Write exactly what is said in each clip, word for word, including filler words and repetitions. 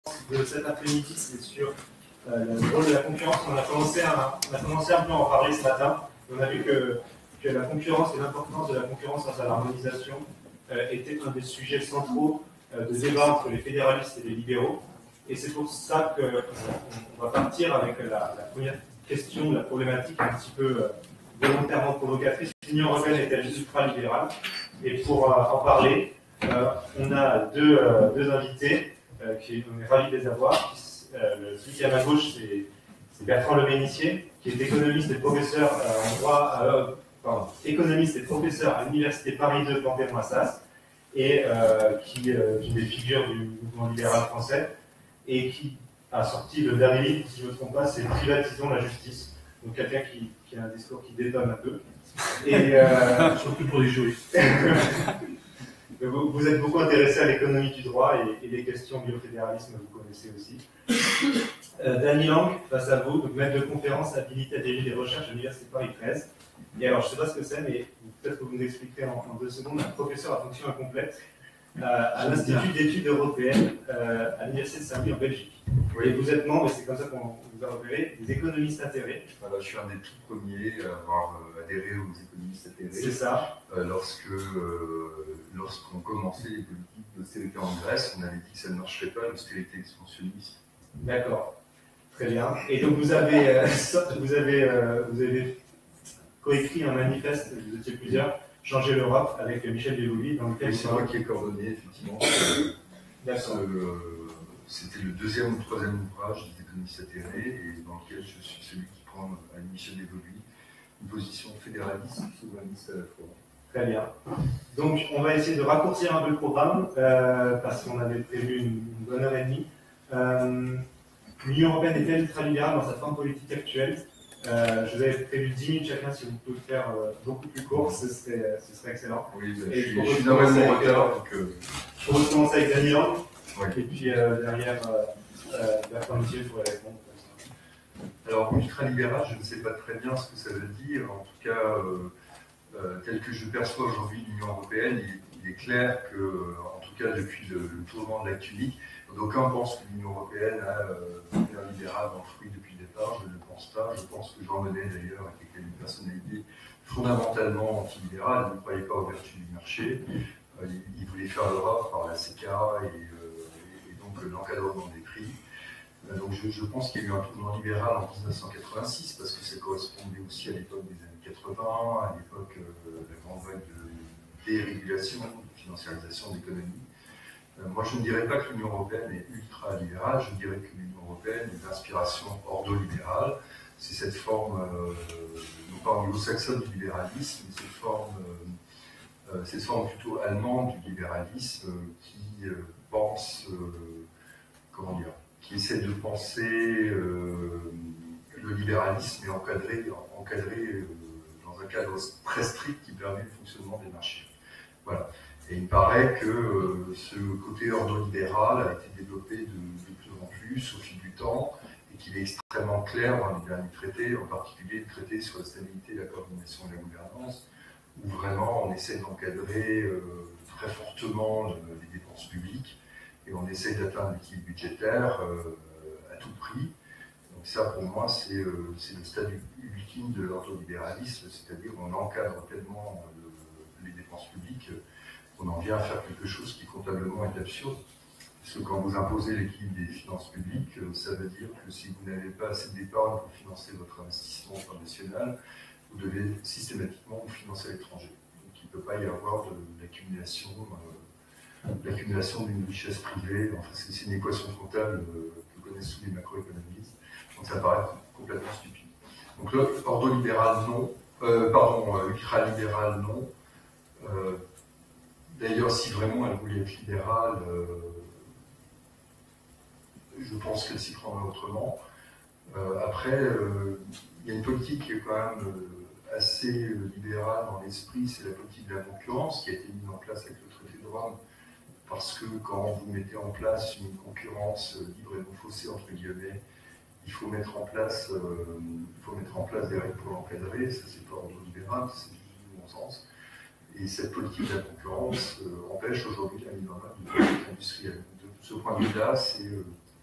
de cet après-midi, c'est sur euh, le rôle de la concurrence. On a commencé à, on a commencé un peu à en parler ce matin. On a vu que, que la concurrence et l'importance de la concurrence face à l'harmonisation euh, était un des sujets centraux euh, de débat entre les fédéralistes et les libéraux. Et c'est pour ça qu'on euh, va partir avec la, la première question, la problématique un petit peu euh, volontairement provocatrice. L'Union européenne est-elle ultra-libérale? Et pour euh, en parler, euh, on a deux, euh, deux invités. Euh, qui, on est ravis de les avoir. Euh, celui qui est à ma gauche, c'est Bertrand Lebénissier, qui est économiste et professeur euh, en droit, euh, pardon, économiste et professeur à l'Université Paris deux Panthéon-Assas, et euh, qui, euh, qui est des figures du mouvement libéral français, et qui a sorti le dernier livre, si je ne me trompe pas, c'est Privatisons la justice. Donc quelqu'un qui, qui a un discours qui détonne un peu. Et, euh, surtout pour les juristes. Vous, vous êtes beaucoup intéressé à l'économie du droit et, et les questions du fédéralisme, vous connaissez aussi. Euh, Dany Lang, face à vous, donc maître de conférence habilité à diriger des recherches à l'Université Paris treize. Et alors, je ne sais pas ce que c'est, mais peut-être que vous nous expliquerez en, en deux secondes, un professeur à fonction incomplète euh, à l'Institut d'études européennes euh, à l'Université de Saint-Louis en Belgique. Oui. Et vous êtes membre, et c'est comme ça qu'on vous a repéré, des économistes atterrés. Voilà, je suis un des tout premiers à avoir euh, adhéré aux économistes atterrés. C'est ça. Euh, lorsque, euh, lorsqu'on commençait les politiques d'austérité en Grèce, on avait dit que ça ne marcherait pas, l'austérité expansionniste. D'accord, très bien. Et donc vous avez, euh, vous avez, euh, vous avez coécrit un manifeste, vous étiez plusieurs, Changer l'Europe, avec Michel Delouis, dans lequel... Et c'est moi qui ai coordonné, effectivement. D'accord. C'était le deuxième ou troisième ouvrage des économistes atterrés, et dans lequel je suis celui qui prend à Michel Delouis une position fédéraliste et souverainiste à la fois. Très bien. Donc, on va essayer de raccourcir un peu le programme, euh, parce qu'on avait prévu une, une bonne heure et demie. Euh, L'Union européenne est-elle ultralibérale dans sa forme politique actuelle? euh, Je vous avais prévu dix minutes chacun, si vous pouvez faire euh, beaucoup plus court, ce serait, ce serait excellent. Oui, bah, et je, je je suis normalement en retard, donc... Euh... Je propose de commencer avec Dany Lang, ouais. Et puis euh, derrière, euh, euh, Bertrand Lebénissier pourrait répondre. Alors, ultralibéral, je ne sais pas très bien ce que ça veut dire. En tout cas, euh, euh, tel que je perçois aujourd'hui l'Union européenne, il, il est clair que, en tout cas depuis le, le tournant de l'acte unique, d'aucuns pensent que l'Union européenne a euh, un libéral enfoui depuis le départ. Je ne le pense pas. Je pense que Jean Monnet, d'ailleurs, était une personnalité fondamentalement antilibérale. Il ne croyait pas aux vertus du marché. Euh, il, il voulait faire l'Europe par la C E C A et, euh, et donc euh, l'encadrement des prix. Donc je, je pense qu'il y a eu un tournant libéral en mille neuf cent quatre-vingt-six, parce que ça correspondait aussi à l'époque des années quatre-vingts, à l'époque euh, de la grande vague de dérégulation, de financiarisation de l'économie. Euh, moi je ne dirais pas que l'Union européenne est ultra-libérale, je dirais que l'Union européenne est d'inspiration ordolibérale. C'est cette forme, euh, non pas anglo-saxonne du libéralisme, mais cette forme, euh, euh, cette forme plutôt allemande du libéralisme euh, qui euh, pense, euh, comment dire, qui essaie de penser euh, le libéralisme et encadré, encadré euh, dans un cadre très strict qui permet le fonctionnement des marchés. Voilà. Et il me paraît que euh, ce côté ordolibéral a été développé de, de plus en plus au fil du temps et qu'il est extrêmement clair dans les derniers traités, en particulier le traité sur la stabilité, la coordination et la gouvernance, où vraiment on essaie d'encadrer euh, très fortement le, les dépenses publiques. Et on essaie d'atteindre l'équilibre budgétaire euh, à tout prix. Donc ça, pour moi, c'est euh, le stade ultime de l'ordolibéralisme, c'est-à-dire qu'on encadre tellement euh, les dépenses publiques qu'on en vient à faire quelque chose qui comptablement est absurde. Parce que quand vous imposez l'équilibre des finances publiques, euh, ça veut dire que si vous n'avez pas assez d'épargne pour financer votre investissement international, vous devez systématiquement vous financer à l'étranger. Donc il ne peut pas y avoir d'accumulation euh, l'accumulation d'une richesse privée. Enfin, c'est une équation comptable euh, que connaissent tous les macroéconomistes, donc ça paraît complètement stupide. Donc là, ordolibéral non, euh, pardon, euh, ultralibéral non. Euh, D'ailleurs, si vraiment elle voulait être libérale, euh, je pense qu'elle s'y prendrait autrement. Euh, après, euh, il y a une politique qui est quand même euh, assez euh, libérale dans l'esprit, c'est la politique de la concurrence qui a été mise en place avec le traité de Rome. Parce que quand vous mettez en place une concurrence libre et non faussée, entre guillemets, il faut mettre en place, euh, il faut mettre en place des règles pour l'encadrer. Ça, c'est pas ordolibéral, c'est juste du bon sens. Et cette politique de la concurrence euh, empêche aujourd'hui la mise en œuvre d'une politique industrielle. De ce point de vue-là, c'est euh,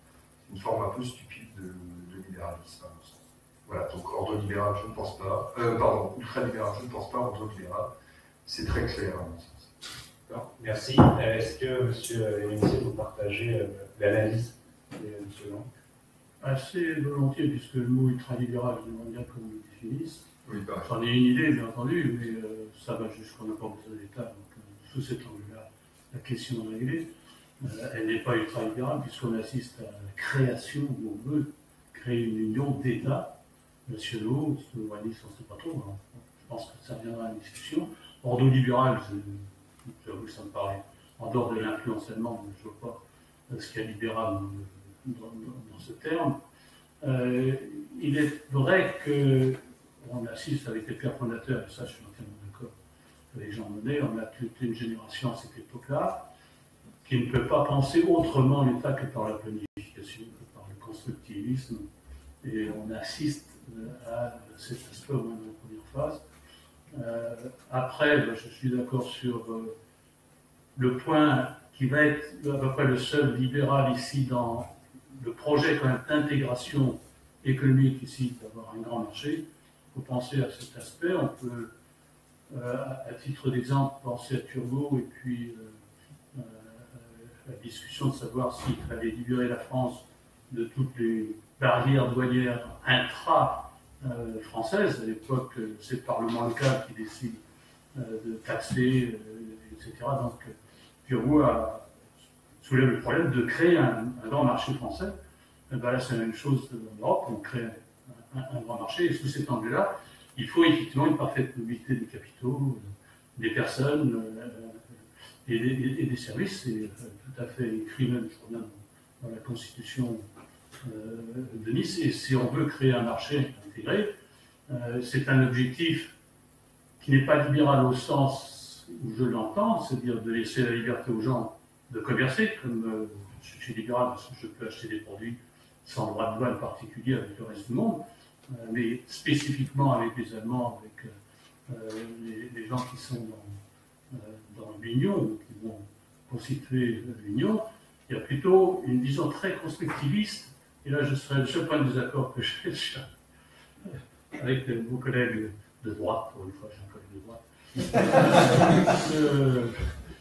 une forme un peu stupide de, de libéralisme, à mon sens. Voilà, donc ordre-libéral, je ne pense pas. Euh, pardon, ultra-libéral, je ne pense pas. Ordre-libéral, c'est très clair, à mon sens. Merci. Est-ce que, monsieur Léoncé, vous partagez euh, l'analyse de monsieur Lang? Assez volontiers, puisque le mot ultralibéral, je demande bien qu'on le définisse. Oui, pareil. J'en ai une idée, bien entendu, mais euh, ça va jusqu'en n'importe quel État. Donc, euh, sous cet angle-là, la question est réglée. Euh, elle n'est pas ultralibérale, puisqu'on assiste à la création, où on veut créer une union d'États nationaux. Ce que Wallis, on ne sait pas trop. Hein. Je pense que ça viendra à la discussion. Ordolibéral, j'avoue que ça me paraît en dehors de l'influence allemande, je ne vois pas ce qu'il y a libéral dans, dans, dans, dans ce terme. Euh, il est vrai qu'on assiste avec les pères fondateurs, et ça je suis entièrement d'accord avec Jean Monnet, on a toute une génération à cette époque-là qui ne peut pas penser autrement l'État que par la planification, que par le constructivisme, et on assiste à cet aspect au moins dans la première phase. Euh, après, ben, je suis d'accord sur euh, le point qui va être à peu près le seul libéral ici dans le projet quand même d'intégration économique ici, d'avoir un grand marché. Il faut penser à cet aspect. On peut, euh, à titre d'exemple, penser à Turgot et puis euh, euh, la discussion de savoir s'il fallait libérer la France de toutes les barrières douanières intra- Euh, française. À l'époque, euh, c'est le Parlement local qui décide euh, de taxer, euh, et cetera. Donc, Turgot a soulève le problème de créer un, un grand marché français. Et ben là, c'est la même chose en Europe. On crée un, un, un grand marché. Et sous cet angle-là, il faut effectivement une parfaite mobilité des capitaux, euh, des personnes euh, et, des, et des services. C'est euh, tout à fait écrit même, je crois bien, dans, dans la Constitution euh, de Nice. Et si on veut créer un marché intégré, euh, c'est un objectif qui n'est pas libéral au sens où je l'entends, c'est-à-dire de laisser la liberté aux gens de commercer, comme euh, je suis libéral parce que je peux acheter des produits sans droit de douane particulier avec le reste du monde, euh, mais spécifiquement avec les Allemands, avec euh, les, les gens qui sont dans, euh, dans l'Union, qui vont constituer l'Union, il y a plutôt une vision très constructiviste, et là je serais le seul point de désaccord que j'ai avec vos collègues de droite, pour une fois j'ai un collègue de droite. euh,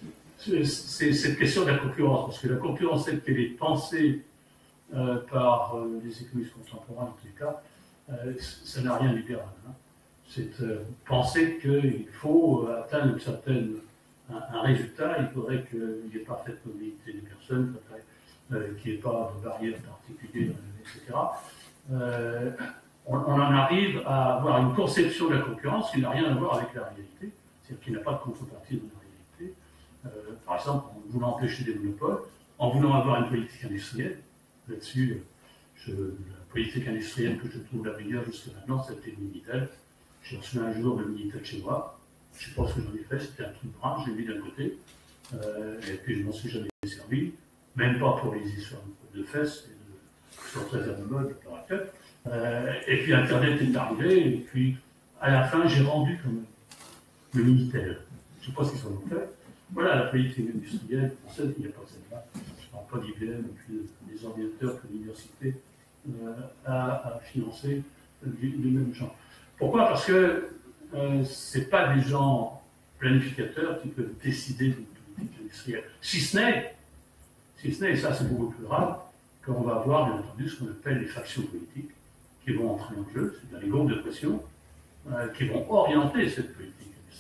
C'est cette question de la concurrence, parce que la concurrence, telle qu'elle est pensée euh, par euh, les économistes contemporains, en tout cas, euh, ça n'a rien de libéral. Hein. C'est euh, penser qu'il faut atteindre une certaine, un, un résultat, il faudrait qu'il y ait parfaite mobilité des personnes, euh, qu'il n'y ait pas de barrières particulières, et cetera. Euh, on, on en arrive à avoir une conception de la concurrence qui n'a rien à voir avec la réalité, c'est-à-dire qui n'a pas de contrepartie de la réalité. Euh, par exemple, en voulant empêcher des monopoles, en voulant avoir une politique industrielle. Là-dessus, je, la politique industrielle que je trouve la meilleure jusqu'à maintenant, c'était le Minitel. J'ai reçu un jour le Minitel chez moi. Je ne sais pas ce que j'en ai fait, c'était un truc brun, je l'ai mis d'un côté. Euh, et puis je ne m'en suis jamais servi, même pas pour les histoires de fesses, et de, qui sont très à la mode par la tête. Euh, et puis Internet est arrivé, et puis à la fin, j'ai rendu quand même le Minitel. Je ne sais pas ce qu'ils en ont fait. Voilà, la politique industrielle française, il n'y a pas celle-là. Je ne parle pas d'I B M et puis des ordinateurs que l'université euh, a, a financé du, du même genre. Pourquoi? Parce que euh, ce n'est pas des gens planificateurs qui peuvent décider d'une politique industrielle. Si ce n'est, si ce n'est, et ça c'est beaucoup plus grave, qu'on va avoir bien entendu ce qu'on appelle les factions politiques qui vont entrer en jeu, c'est-à-dire les groupes de pression, euh, qui vont orienter cette politique.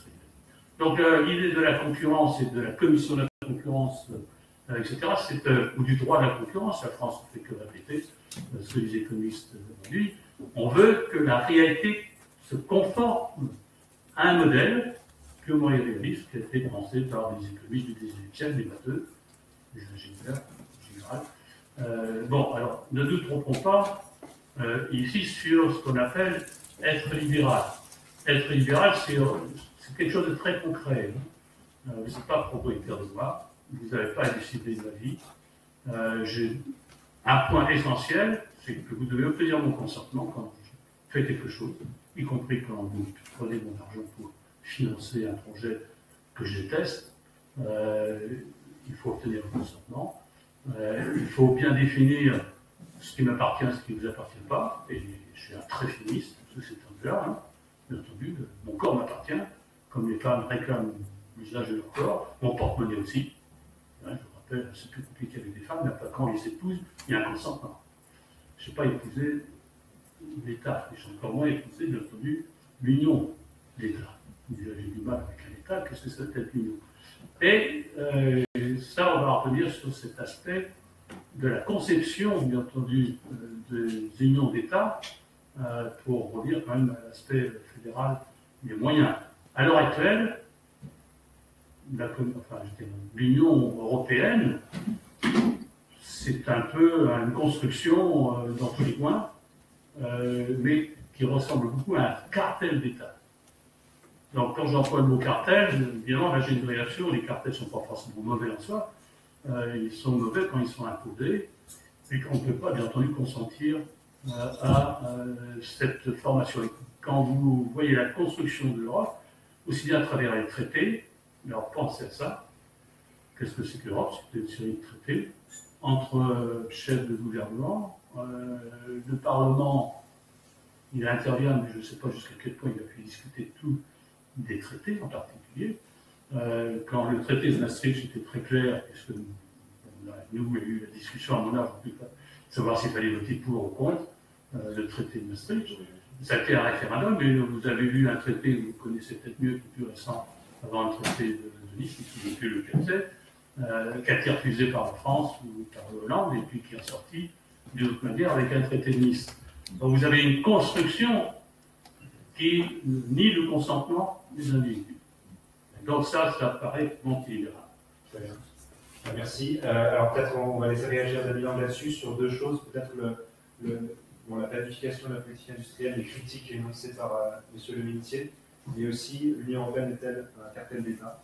Donc euh, l'idée de la concurrence et de la commission de la concurrence, euh, et cetera, c'est, euh, ou du droit de la concurrence, la France ne fait que répéter euh, ce que les économistes ont dit, on veut que la réalité se conforme à un modèle purement irréaliste qui a été pensé par des économistes du dix-huitième siècle, des matheux, des ingénieurs en général. Euh, bon, alors ne nous trompons pas euh, ici sur ce qu'on appelle être libéral. Être libéral, c'est... C'est quelque chose de très concret. Hein. Euh, vous n'êtes pas propriétaire de moi, vous n'avez pas à décider de ma vie. Euh, j'ai un point essentiel, c'est que vous devez obtenir mon consentement quand je fais quelque chose, y compris quand vous prenez mon argent pour financer un projet que je déteste. Euh, il faut obtenir le consentement. Euh, il faut bien définir ce qui m'appartient, ce qui ne vous appartient pas, et je suis un très féministe sous cet angle-là, hein. Bien entendu, mon corps m'appartient, comme les femmes réclament l'usage de leur corps, mon porte-monnaie aussi. Hein, je rappelle, c'est plus compliqué avec les femmes, mais après, quand on les épouse, il y a un consentement. Je n'ai pas épousé l'État, et j'ai encore moins épousé, bien entendu, l'union d'État. J'ai du mal avec un État, qu'est-ce que ça peut être l'union? Et euh, ça, on va revenir sur cet aspect de la conception, bien entendu, euh, des unions d'État, euh, pour revenir quand même à l'aspect fédéral des moyens. À l'heure actuelle, enfin, l'Union européenne, c'est un peu une construction euh, dans tous les coins, euh, mais qui ressemble beaucoup à un cartel d'État. Donc, quand j'emploie le mot cartel, évidemment, là, j'ai une réaction. Les cartels ne sont pas forcément mauvais en soi. Euh, ils sont mauvais quand ils sont imposés et qu'on ne peut pas, bien entendu, consentir euh, à euh, cette formation. Et quand vous voyez la construction de l'Europe, aussi bien à travers les traités, alors pensez à ça. Qu'est-ce que c'est que l'Europe? C'est une série de traités entre euh, chefs de gouvernement. Euh, le Parlement, il intervient, mais je ne sais pas jusqu'à quel point il a pu discuter tout des traités en particulier. Euh, quand le traité de Maastricht était très clair, puisque nous, nous il y a eu la discussion à mon âge, on ne peut pas savoir s'il fallait voter pour ou contre euh, le traité de Maastricht. Ça a été un référendum, mais vous avez lu un traité, vous connaissez peut-être mieux, qui est plus récent, avant le traité de, de Nice, qui n'est plus le quatrième, euh, qui a été refusé par la France ou par Hollande, et puis qui est sorti d'une autre manière avec un traité de Nice. Donc vous avez une construction qui nie le consentement des individus. Donc ça, ça paraît anti-libéral. Très bien. Merci. Euh, alors peut-être on va laisser réagir David là-dessus sur deux choses. Peut-être le, le, bon, la planification de la politique industrielle, les critiques énoncées par euh, M. Le Minutier, mais aussi l'Union européenne est-elle un cartel d'État?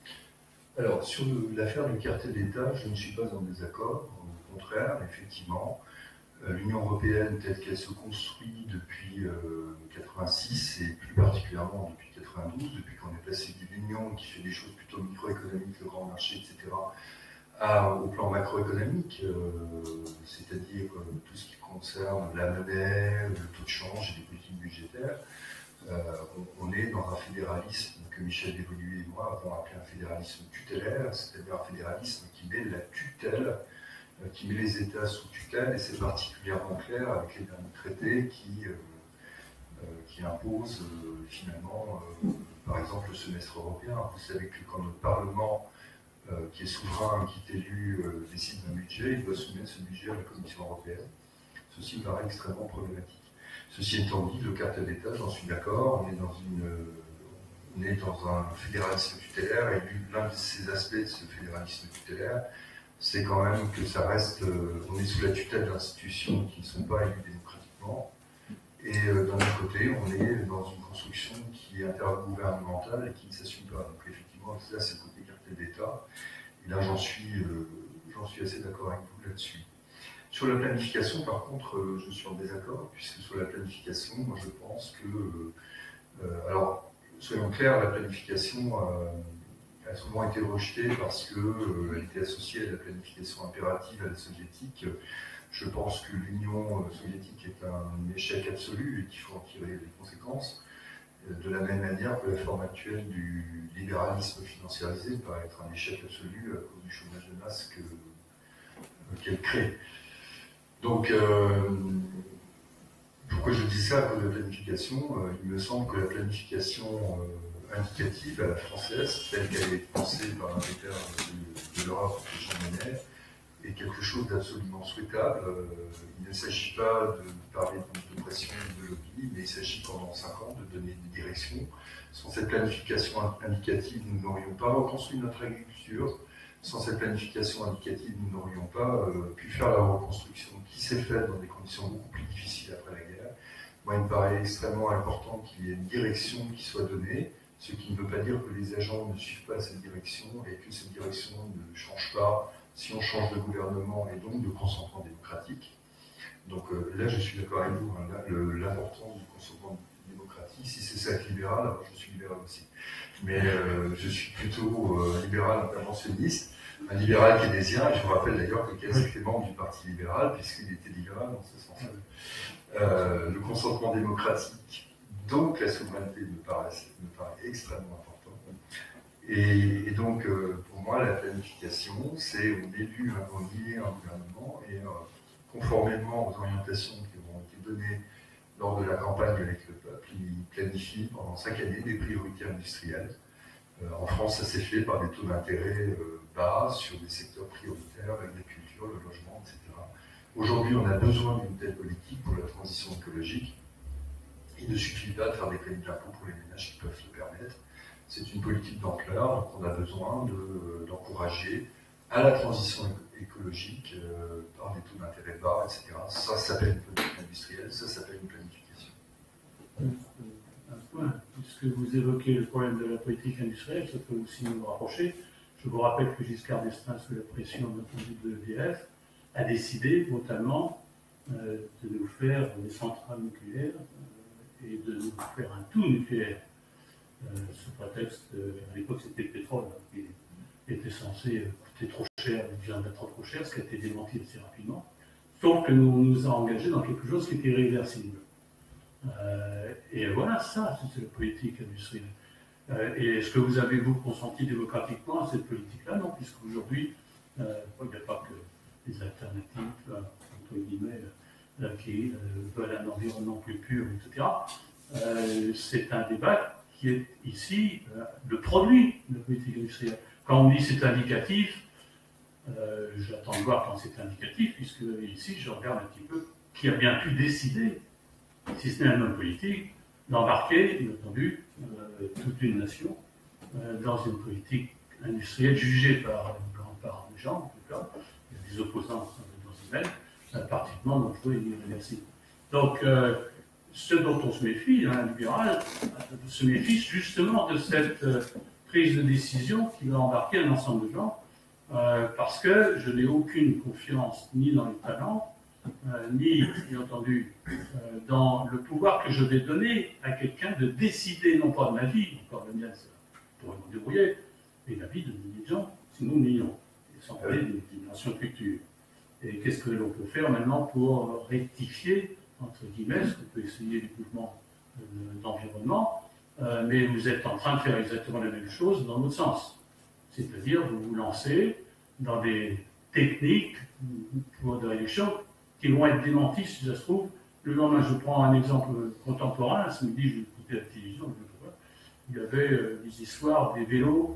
Alors, sur l'affaire du cartel d'État, je ne suis pas en désaccord. Au contraire, effectivement, euh, l'Union européenne, telle qu'elle se construit depuis mille neuf cent quatre-vingt-six et plus particulièrement depuis mille neuf cent quatre-vingt-douze, depuis qu'on est passé d'une union qui fait des choses plutôt microéconomiques, le grand marché, et cetera, à, au plan macroéconomique, euh, c'est-à-dire euh, tout ce qui concerne la monnaie, le taux de change et les politiques budgétaires, euh, on, on est dans un fédéralisme que Michel Devolue et moi avons appelé un fédéralisme tutélaire, c'est-à-dire un fédéralisme qui met la tutelle, euh, qui met les États sous tutelle, et c'est particulièrement clair avec les derniers traités qui, euh, euh, qui imposent euh, finalement, euh, par exemple, le semestre européen. Vous savez que quand notre Parlement, euh, qui est souverain, qui est élu, euh, décide d'un budget, il doit soumettre ce budget à la Commission européenne. Ceci me paraît extrêmement problématique. Ceci étant dit, le cartel d'État, j'en suis d'accord, on est dans une... On est dans un fédéralisme tutélaire, et l'un de ces aspects de ce fédéralisme tutélaire, c'est quand même que ça reste, euh, on est sous la tutelle d'institutions qui ne sont pas élues démocratiquement, et euh, d'un autre côté, on est dans une construction qui est intergouvernementale et qui ne s'assume pas. Donc effectivement, ça c'est le côté cartel d'État, et là j'en suis, euh, j'en suis assez d'accord avec vous là-dessus. Sur la planification, par contre, euh, je suis en désaccord, puisque sur la planification, moi je pense que, euh, euh, alors, soyons clairs, la planification euh, a souvent été rejetée parce qu'elle euh, était associée à la planification impérative à la soviétique. Je pense que l'Union soviétique est un échec absolu et qu'il faut en tirer les conséquences. De la même manière que la forme actuelle du libéralisme financiarisé paraît être un échec absolu à cause du chômage de masse que, euh, qu'elle crée. Donc, euh, pourquoi je dis ça à cause de la planification? euh, Il me semble que la planification euh, indicative à la française, telle qu'elle est pensée par un repère de, de l'Europe, Jean Monnet, est quelque chose d'absolument souhaitable. Euh, il ne s'agit pas de parler de pression de lobby, mais il s'agit pendant cinq ans de donner des directions. Sans cette planification indicative, nous n'aurions pas reconstruit notre agriculture. Sans cette planification indicative, nous n'aurions pas euh, pu faire la reconstruction qui s'est faite dans des conditions beaucoup plus difficiles après la guerre. Moi, il me paraît extrêmement important qu'il y ait une direction qui soit donnée, ce qui ne veut pas dire que les agents ne suivent pas cette direction et que cette direction ne change pas si on change de gouvernement et donc de consentement démocratique. Donc euh, là, je suis d'accord avec vous, hein, l'importance du consentement démocratique, si c'est ça être libéral, alors je suis libéral aussi. Mais euh, je suis plutôt euh, libéral interventionniste, un libéral keynésien, et je vous rappelle d'ailleurs que Keynes était membre du Parti libéral, puisqu'il était libéral dans ce sens-là. Euh, le consentement démocratique, donc la souveraineté, me paraît, me paraît extrêmement important. Et, et donc, euh, pour moi, la planification, c'est on élu un, on élit un gouvernement, et euh, conformément aux orientations qui ont été données lors de la campagne avec le peuple, il planifie pendant cinq années des priorités industrielles. Euh, en France, ça s'est fait par des taux d'intérêt euh, bas sur des secteurs prioritaires, l'agriculture, le logement, et cetera. Aujourd'hui, on a besoin d'une telle politique pour la transition écologique. Il ne suffit pas de faire des crédits d'impôt pour les ménages qui peuvent se le permettre. C'est une politique d'ampleur, donc on a besoin de, d'encourager à la transition écologique euh, par des taux d'intérêt bas, et cetera. Ça, ça s'appelle une politique industrielle, ça s'appelle une planification. Un point, puisque vous évoquez le problème de la politique industrielle, ça peut aussi nous rapprocher. Je vous rappelle que Giscard d'Estaing, sous la pression de l'E D F, a décidé brutalement euh, de nous faire des centrales nucléaires euh, et de nous faire un tout nucléaire. Euh, sous prétexte, euh, à l'époque c'était le pétrole hein, qui était censé coûter trop cher, il vient d'être trop cher, ce qui a été démenti assez rapidement. Sauf que nous nous a engagés dans quelque chose qui était irréversible. Euh, et voilà, ça, c'est la politique industrielle. Euh, et est-ce que vous avez, vous, consenti démocratiquement à cette politique-là? Non, puisqu'aujourd'hui, euh, il n'y a pas que les alternatives, euh, entre guillemets, euh, qui euh, veulent un environnement plus pur, et cetera. Euh, c'est un débat qui est ici euh, le produit de la politique industrielle. Quand on dit c'est indicatif, euh, j'attends de voir quand c'est indicatif, puisque ici, je regarde un petit peu qui a bien pu décider, si ce n'est un homme politique, d'embarquer, bien entendu, euh, toute une nation euh, dans une politique industrielle jugée par une grande part des gens, en tout cas, il y a des opposants dans ce domaine, euh, particulièrement dangereux et irréversible. Donc, euh, ce dont on se méfie, un libéral, on se méfie justement de cette euh, prise de décision qui va embarquer un ensemble de gens, euh, parce que je n'ai aucune confiance ni dans les talents, Euh, ni, bien entendu, euh, dans le pouvoir que je vais donner à quelqu'un de décider, non pas de ma vie, encore la mienne, je pourrais me débrouiller, mais la vie de milliers de gens, sinon millions, et sans parler d'une génération future. Et qu'est-ce que l'on peut faire maintenant pour rectifier, entre guillemets, ce qu'on peut essayer du mouvement euh, d'environnement, euh, mais vous êtes en train de faire exactement la même chose dans l'autre sens. C'est-à-dire, vous vous lancez dans des techniques pour de réduction qui vont être démentis, si ça se trouve. Le lendemain, je prends un exemple contemporain, ce midi, je écoutais la télévision, il y avait euh, des histoires des vélos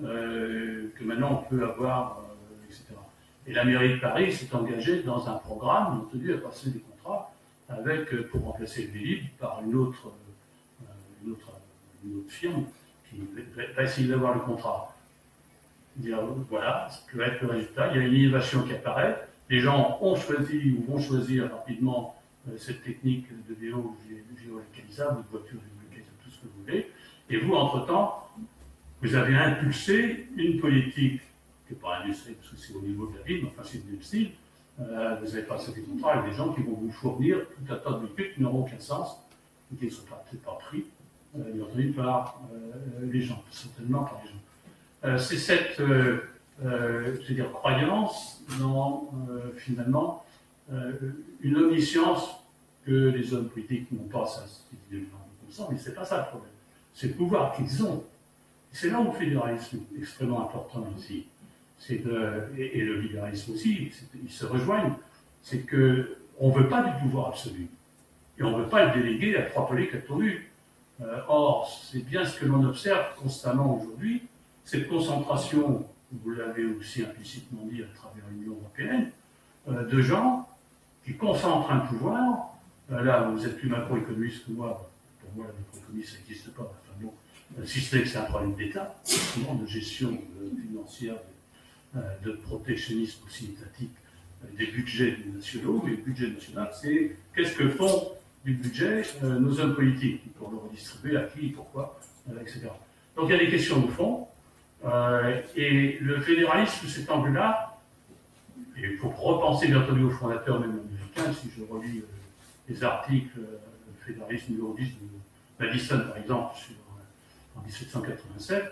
euh, que maintenant on peut avoir, euh, et cetera. Et la mairie de Paris s'est engagée dans un programme, bien entendu, à passer des contrats avec, euh, pour remplacer le Vélib par une autre, euh, une, autre, une autre firme qui va essayer d'avoir le contrat. Dire, voilà, ce peut être le résultat, il y a une innovation qui apparaît. Les gens ont choisi ou vont choisir rapidement euh, cette technique de vélo géolocalisable, de voiture géolocalisable, tout ce que vous voulez. Et vous, entre-temps, vous avez impulsé une politique, qui n'est pas industrielle, parce que c'est au niveau de la ville, mais enfin c'est du style. Euh, vous avez passé des contrats avec des gens qui vont vous fournir tout un tas de véhicules qui n'auront aucun sens, et qui ne sont peut-être pas pris, euh, bien entendu, par euh, les gens, certainement par les gens. Euh, c'est cette... Euh, Euh, c'est-à-dire croyance dans, euh, finalement, euh, une omniscience que les hommes politiques n'ont pas, ça, c'est évidemment comme ça, mais c'est pas ça le problème. C'est le pouvoir qu'ils ont. C'est là où le fédéralisme est extrêmement important ici. C'est que, et, et le libéralisme aussi, ils se rejoignent. C'est qu'on ne veut pas du pouvoir absolu. Et on ne veut pas le déléguer à trois pelés, quatre tondus. Euh, or, c'est bien ce que l'on observe constamment aujourd'hui, cette concentration, vous l'avez aussi implicitement dit à travers l'Union européenne, euh, de gens qui concentrent un pouvoir. Euh, là, vous êtes plus macroéconomiste que moi. Pour moi, la macroéconomie, ça n'existe pas. Enfin, bon, euh, si ce n'est que c'est un problème d'État, de gestion euh, financière, de, euh, de protectionnisme aussi étatique euh, des budgets nationaux. Et le budget national, c'est qu'est-ce que font du budget euh, nos hommes politiques pour le redistribuer à qui, pourquoi, euh, et cetera. Donc il y a des questions de fond. Euh, et le fédéralisme, sous cet angle-là, et il faut repenser bien entendu aux fondateurs même américains, si je relis euh, les articles, euh, le fédéralisme numéro dix de Madison par exemple, sur, euh, en dix-sept cent quatre-vingt-sept,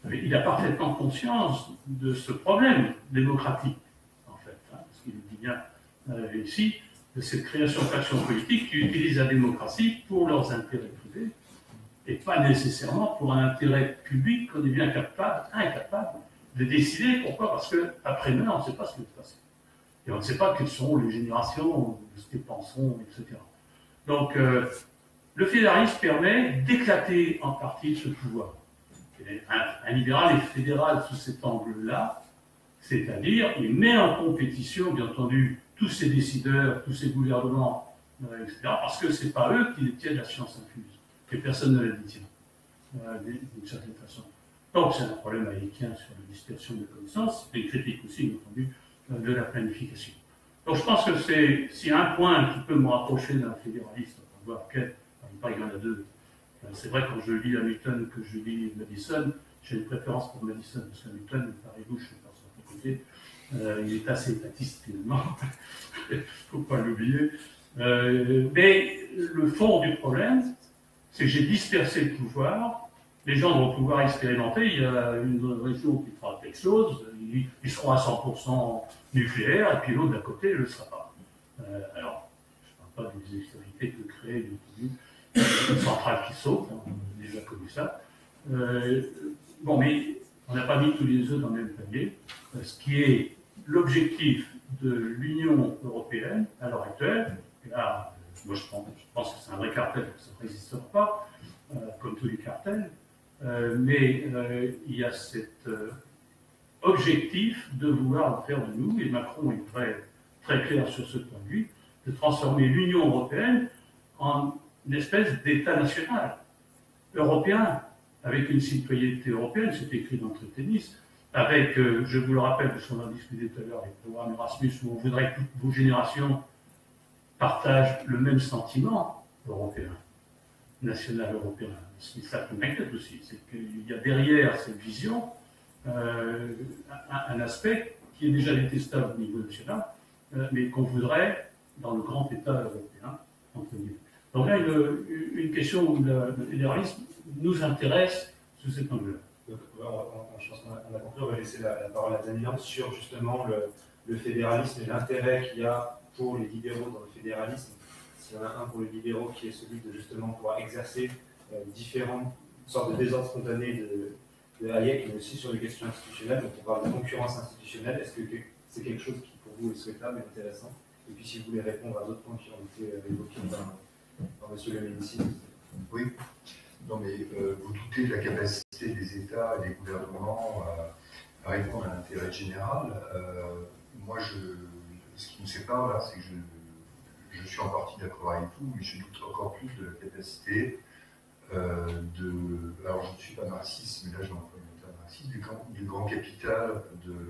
il a parfaitement conscience de ce problème démocratique, en fait, hein, parce qu'il dit bien euh, ici, de cette création de factions politiques qui utilisent la démocratie pour leurs intérêts privés, et pas nécessairement pour un intérêt public qu'on est bien capable, incapable de décider. Pourquoi? Parce qu'après-demain, on ne sait pas ce qui va se passer. Et on ne sait pas quelles seront les générations, ce qu'elles penseront, et cetera. Donc, euh, le fédéralisme permet d'éclater en partie ce pouvoir. Un, un libéral est fédéral sous cet angle-là, c'est-à-dire il met en compétition, bien entendu, tous ces décideurs, tous ces gouvernements, euh, et cetera, parce que ce n'est pas eux qui détiennent la science infuse, que personne ne la détient, euh, d'une certaine façon. Donc c'est un problème haïtien sur la dispersion des connaissances, et critique aussi, bien entendu, euh, de la planification. Donc je pense que c'est s'il y a un point qui peut me rapprocher d'un fédéraliste, on va voir quel, il paraît qu'il y en a deux. C'est vrai, quand je lis Hamilton, que je lis Madison, j'ai une préférence pour Madison, parce qu'Hamilton, il paraît gauche, je pense, à côté. Euh, il est assez étatiste, finalement. Il ne faut pas l'oublier. Euh, mais le fond du problème, c'est que j'ai dispersé le pouvoir. Les gens vont pouvoir expérimenter. Il y a une région qui fera quelque chose. Ils, ils seront à cent pour cent nucléaires, et puis l'autre d'à côté ne le sera pas. Euh, alors, je ne parle pas des extrémités que créer, une centrale qui saute, on a déjà connu ça. Euh, bon, mais on n'a pas mis tous les œufs dans le même panier. Ce qui est l'objectif de l'Union européenne à l'heure actuelle, et là, moi je pense, je pense que c'est un vrai cartel, ça ne résistera pas, euh, comme tous les cartels, euh, mais euh, il y a cet euh, objectif de vouloir faire de nous, et Macron est très, très clair sur ce point de vue, de transformer l'Union européenne en une espèce d'État national européen, avec une citoyenneté européenne, c'est écrit dans le traité de Nice, avec, euh, je vous le rappelle, parce qu'on en discuté tout à l'heure, les programmes Erasmus, où on voudrait que toutes vos générations partagent le même sentiment européen, national européen. Ce qui ça m'inquiète aussi, c'est qu'il y a derrière cette vision euh, un, un aspect qui est déjà détestable au niveau national, euh, mais qu'on voudrait dans le grand État européen, entre guillemets. Donc là, une, une question où le, le fédéralisme nous intéresse sous cet angle-là. Donc, on, on, je pense qu'on a, on a compris, on va laisser la, la parole à Daniel sur justement le, le fédéralisme et l'intérêt qu'il y a pour les libéraux dans le fédéralisme. S'il y en a un pour les libéraux qui est celui de justement pouvoir exercer euh, différentes sortes de désordre spontané de, de Hayek, mais aussi sur les questions institutionnelles. Donc on parle de concurrence institutionnelle. Est-ce que c'est quelque chose qui pour vous est souhaitable et intéressant? Et puis si vous voulez répondre à d'autres points qui ont été évoqués par, par M. Lemenici. Oui. Non, mais euh, vous doutez de la capacité des États et des gouvernements à, à répondre à l'intérêt général. Euh, moi, je, ce qui nous sépare là, c'est que je, je suis en partie d'accord avec vous, mais je doute encore plus de la capacité euh, de. Alors, je ne suis pas marxiste, mais là, je n'emploie pas le marxiste, du grand, du grand capital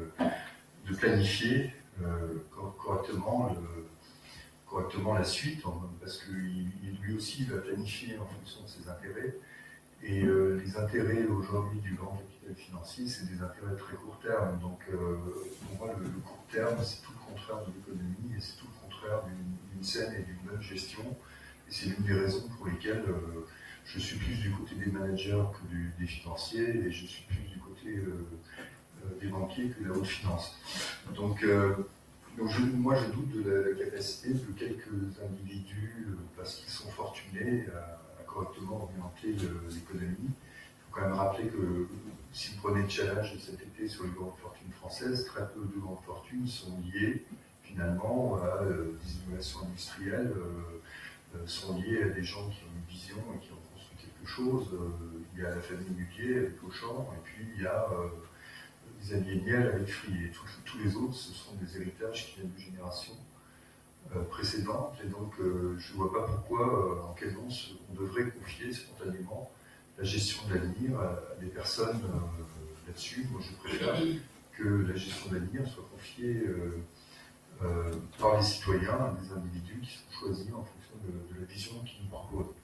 de, de planifier euh, correctement le. correctement la suite, parce que lui aussi va planifier en fonction de ses intérêts. Et euh, les intérêts aujourd'hui du grand capital financier, c'est des intérêts très court terme. Donc euh, pour moi, le, le court terme, c'est tout le contraire de l'économie et c'est tout le contraire d'une saine et d'une bonne gestion. Et c'est l'une des raisons pour lesquelles euh, je suis plus du côté des managers que du, des financiers et je suis plus du côté euh, euh, des banquiers que de la haute finance. Donc, euh, Donc je, moi, je doute de la, la capacité de quelques individus, euh, parce qu'ils sont fortunés, à, à correctement orienter l'économie. Il faut quand même rappeler que si vous prenez le challenge de cet été sur les grandes fortunes françaises, très peu de grandes fortunes sont liées finalement à euh, des innovations industrielles, euh, euh, sont liées à des gens qui ont une vision et qui ont construit quelque chose. Euh, il y a la famille Muguet avec Auchan, et puis il y a euh, Xavier Niel avec Free, et tous, tous les autres, ce sont des héritages qui viennent de générations euh, précédentes, et donc euh, je ne vois pas pourquoi, euh, en quelle annonce, on devrait confier spontanément la gestion de l'avenir à, à des personnes euh, là-dessus. Moi, je préfère que la gestion de l'avenir soit confiée euh, euh, par les citoyens à des individus qui sont choisis en fonction de, de la vision qu'ils nous proposent.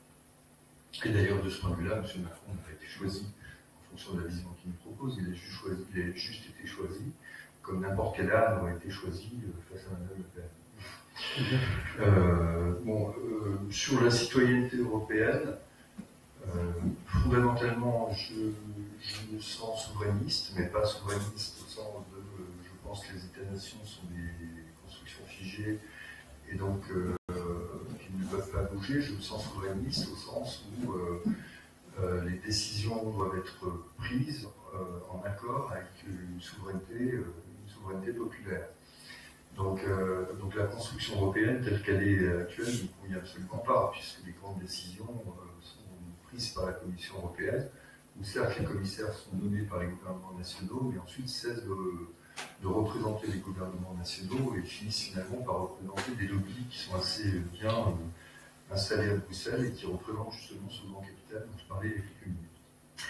Et d'ailleurs, de ce point de vue-là, M. Macron n'a pas été choisi en fonction de la vision qu'il nous propose, il a juste, choisi, il a juste été choisi, comme n'importe quel âne aurait été choisi face à Madame Le Pen. euh, bon, euh, sur la citoyenneté européenne, euh, fondamentalement, je, je me sens souverainiste, mais pas souverainiste au sens de, je pense que les États-nations sont des constructions figées et donc euh, qui ne peuvent pas bouger. Je me sens souverainiste au sens où euh, euh, les décisions doivent être prises euh, en accord avec une souveraineté, euh, une souveraineté populaire. Donc, euh, donc la construction européenne telle qu'elle est actuelle ne convient absolument pas, puisque les grandes décisions euh, sont prises par la Commission européenne, où certes les commissaires sont nommés par les gouvernements nationaux, mais ensuite cessent de, de représenter les gouvernements nationaux et finissent finalement par représenter des lobbies qui sont assez bien euh, installés à Bruxelles et qui représentent justement ce grand capital dont je parlais il y a quelques minutes.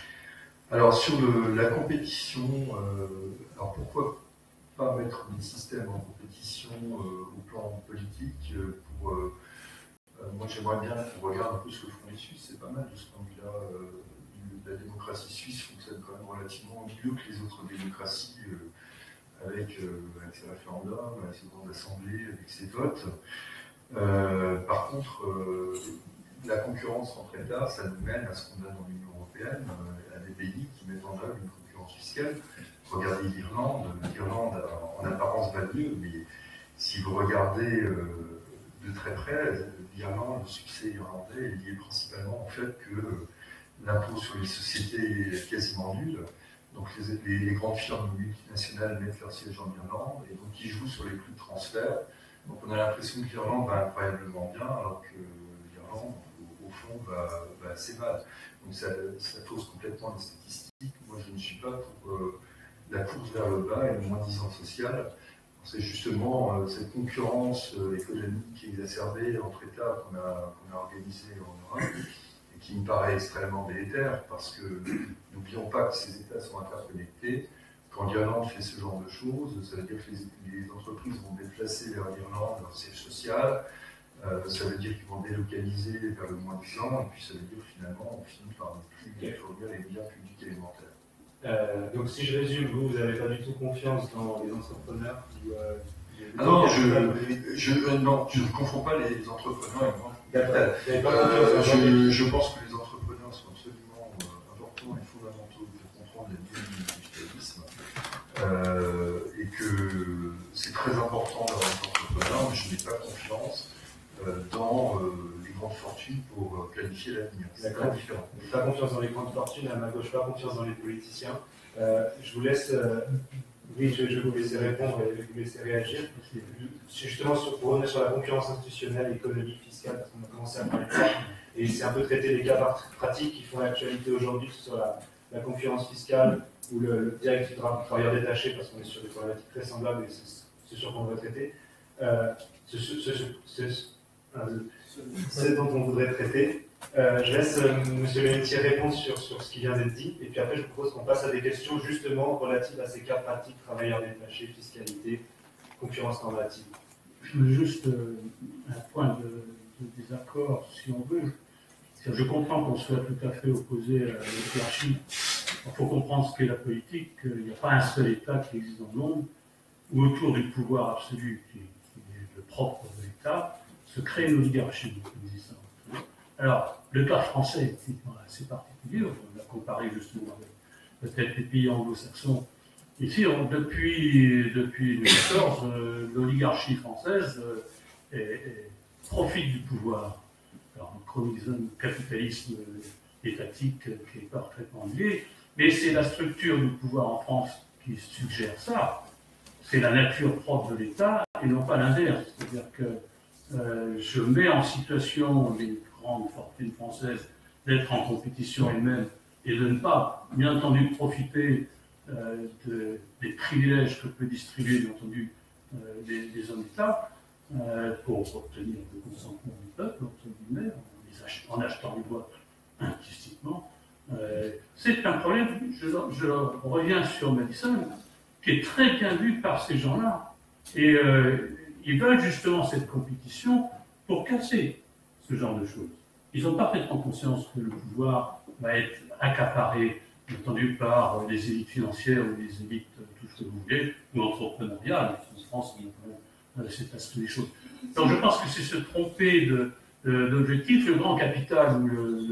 Alors sur le, la compétition, euh, alors pourquoi pas mettre des systèmes en compétition euh, au plan politique euh, pour, euh, euh, moi j'aimerais bien qu'on regarde un peu ce que font les Suisses, c'est pas mal de ce point de vue-là. Euh, la démocratie suisse fonctionne quand même relativement mieux que les autres démocraties euh, avec, euh, avec ses référendums, avec ses grandes assemblées, avec ses votes. Euh, par contre, euh, la concurrence entre États, ça nous mène à ce qu'on a dans l'Union européenne, euh, à des pays qui mettent en œuvre une concurrence fiscale. Regardez l'Irlande, l'Irlande en apparence va mieux, mais si vous regardez euh, de très près, l'Irlande, le succès irlandais est lié principalement au fait que euh, l'impôt sur les sociétés est quasiment nul. Donc les, les, les grandes firmes multinationales mettent leur siège en Irlande et donc ils jouent sur les flux de transfert. Donc on a l'impression que l'Irlande va incroyablement bien, alors que l'Irlande, au, au fond, va, va assez mal. Donc ça, ça fausse complètement les statistiques. Moi je ne suis pas pour euh, la course vers le bas et le moins-disant social. C'est justement euh, cette concurrence euh, économique exacerbée entre États qu'on a, qu'on a organisée en Europe et qui me paraît extrêmement délétère parce que n'oublions pas que ces États sont interconnectés. Quand l'Irlande fait ce genre de choses, ça veut dire que les, les entreprises vont déplacer vers l'Irlande leur siège social, euh, ça veut dire qu'ils vont délocaliser vers le moins-disant, et puis ça veut dire finalement on finit par ne plus fournir les biens publics élémentaires. Euh, donc si je résume, vous, vous n'avez pas du tout confiance dans les entrepreneurs ou, euh, ah non, je, je, je, non, je ne confonds pas les entrepreneurs et moi. Euh, je, je pense que les entrepreneurs sont absolument euh, importants et fondamentaux pour comprendre la vie du capitalisme euh, et que c'est très important d'avoir des entrepreneurs, mais je n'ai pas confiance euh, dans euh, les grandes fortunes pour euh, planifier l'avenir. C'est très différent. Pas confiance dans les grandes fortunes, à ma gauche, pas confiance dans les politiciens. Euh, je vous laisse, euh, oui, je, je vais vous laisser répondre et vous laisser réagir. Justement, sur, pour revenir sur la concurrence institutionnelle, économique, fiscale, parce qu'on a commencé à parler de ça, et c'est un peu traiter les cas pratiques qui font l'actualité aujourd'hui, que ce soit la, la concurrence fiscale ou le, le directif de travailleurs détachés, parce qu'on est sur des problématiques très semblables et c'est sûr qu'on va traiter. Euh, ce, ce, ce, ce, ce dont on voudrait traiter. Euh, je laisse euh, M. Lénetier répondre sur, sur ce qui vient d'être dit, et puis après je vous propose qu'on passe à des questions justement relatives à ces cas pratiques, travailleurs détachés, fiscalité, concurrence normative. Juste euh, un point de, de désaccord, si on veut. Je comprends qu'on soit tout à fait opposé à l'oligarchie. Il faut comprendre ce qu'est la politique. Il n'y a pas un seul État qui existe dans le monde où autour du pouvoir absolu, qui, qui est le propre de l'État, se crée une oligarchie existante. Alors, le cas français est assez particulier, on l'a comparé justement avec peut-être les pays anglo-saxons. Ici, on, depuis, depuis deux mille quatorze, euh, l'oligarchie française euh, est, est, profite du pouvoir. Alors, on chronise un capitalisme étatique qui n'est pas parfaitement lié, mais c'est la structure du pouvoir en France qui suggère ça. C'est la nature propre de l'État et non pas l'inverse. C'est-à-dire que euh, je mets en situation les grandes fortunes françaises d'être en compétition elles-mêmes et de ne pas, bien entendu, profiter euh, de, des privilèges que peut distribuer, bien entendu, euh, des, des hommes d'État euh, pour obtenir le consentement du peuple, entre guillemets, en, ach en achetant les voix implicitement. Euh, C'est un problème, je, je reviens sur Madison, qui est très bien vu par ces gens-là. Et euh, ils veulent justement cette compétition pour casser ce genre de choses. Ils ont parfaitement conscience que le pouvoir va être accaparé, entendu, par les élites financières ou les élites, tout ce que vous voulez, ou entrepreneuriales. En France, on a cet aspect des choses. Donc je pense que c'est se tromper d'objectif. Le grand capital ou le, le,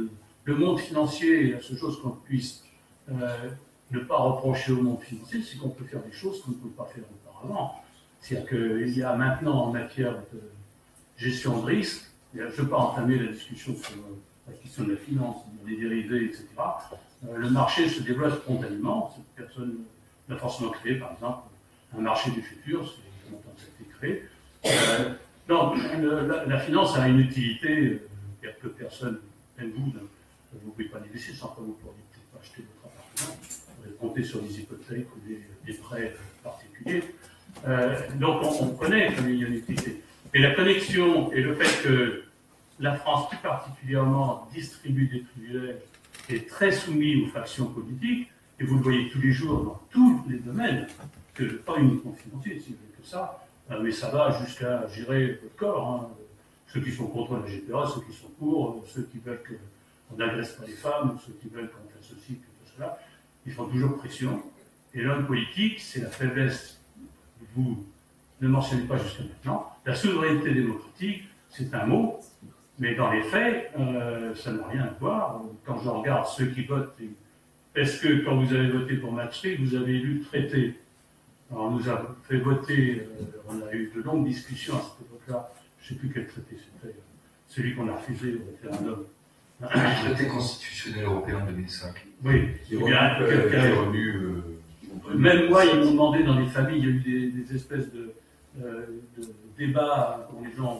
le monde financier, la seule chose qu'on puisse euh, ne pas reprocher au monde financier, c'est qu'on peut faire des choses qu'on ne peut pas faire auparavant. C'est-à-dire qu'il y a maintenant en matière de gestion de risque, je ne veux pas entamer la discussion sur la question de la finance, des dérivés, et cetera. Euh, le marché se développe spontanément. Personne n'a forcément créé, par exemple, un marché du futur, c'est longtemps que ça a été créé. Euh, donc, le, la, la finance a une utilité euh, que personne, même vous, ne, vous ne pouvez pas négocier, sans quoi vous ne pourriez peut-être pas acheter votre appartement. Vous pouvez compter sur des hypothèques ou des, des prêts particuliers. Euh, donc, on, on connaît qu'il y a une utilité. Et la connexion et le fait que la France, plus particulièrement, distribue des privilèges, est très soumise aux factions politiques, et vous le voyez tous les jours dans tous les domaines, que, pas uniquement financiers, si vous voulez que ça, mais ça va jusqu'à gérer votre corps. Hein. Ceux qui sont contre la G P A, ceux qui sont pour, ceux qui veulent qu'on n'agresse pas les femmes, ceux qui veulent qu'on fasse ceci, tout cela, ils font toujours pression. Et l'homme politique, c'est la faiblesse, vous ne mentionnez pas jusqu'à maintenant, la souveraineté démocratique, c'est un mot, mais dans les faits, euh, ça n'a rien à voir. Quand je regarde ceux qui votent, est-ce que quand vous avez voté pour Maastricht, vous avez lu le traité? Alors, on nous a fait voter, euh, on a eu de longues discussions à cette époque-là, je ne sais plus quel traité c'était, celui qu'on a refusé au référendum. Le traité constitutionnel européen de deux mille cinq. Oui, qui est revenu. Euh, Même moi, ils m'ont demandé dans les familles, il y a eu des, des espèces de, euh, de débats où les gens,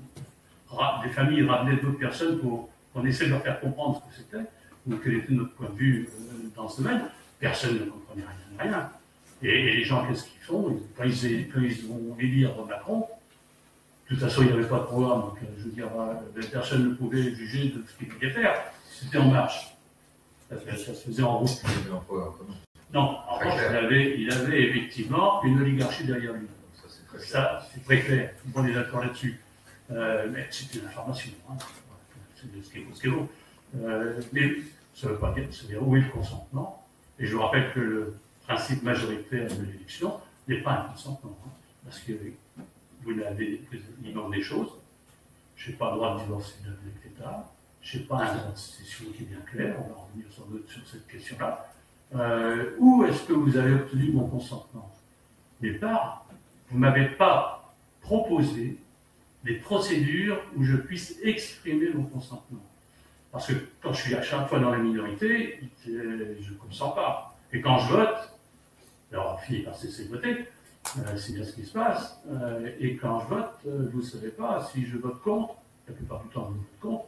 des familles ramenaient d'autres personnes pour qu'on essaie de leur faire comprendre ce que c'était, ou quel était notre point de vue euh, dans ce domaine. Personne ne comprenait rien, rien. Et, et les gens, qu'est-ce qu'ils font? Quand ils, quand ils vont élire Macron, de toute façon, il n'y avait pas de programme, donc je veux dire, personne ne pouvait juger de ce qu'il voulait faire. C'était en marche. Ça, ça, ça se faisait en route. Non, en revanche, il avait, il avait effectivement une oligarchie derrière lui. Ça, c'est très, ça, c'est très clair. On est d'accord là-dessus. Euh, mais c'est une information. Hein. C'est ce qui est ce qui est beau. Euh, mais ça ne veut pas dire, c'est-à-dire où est le consentement. Et je vous rappelle que le principe majoritaire de l'élection n'est pas un consentement. Hein, parce que vous n'avez, il manque des choses. Je n'ai pas le droit de divorcer avec l'État. Je n'ai pas un droit de succession qui est bien clair. On va revenir sans doute sur cette question-là. Euh, où est-ce que vous avez obtenu mon consentement? Mais pas, vous ne m'avez pas proposé des procédures où je puisse exprimer mon consentement. Parce que quand je suis à chaque fois dans la minorité, je ne consens pas. Et quand je vote, alors on finit par cesser de voter, euh, c'est bien ce qui se passe, euh, et quand je vote, euh, vous ne savez pas si je vote contre, la plupart du temps je vote contre,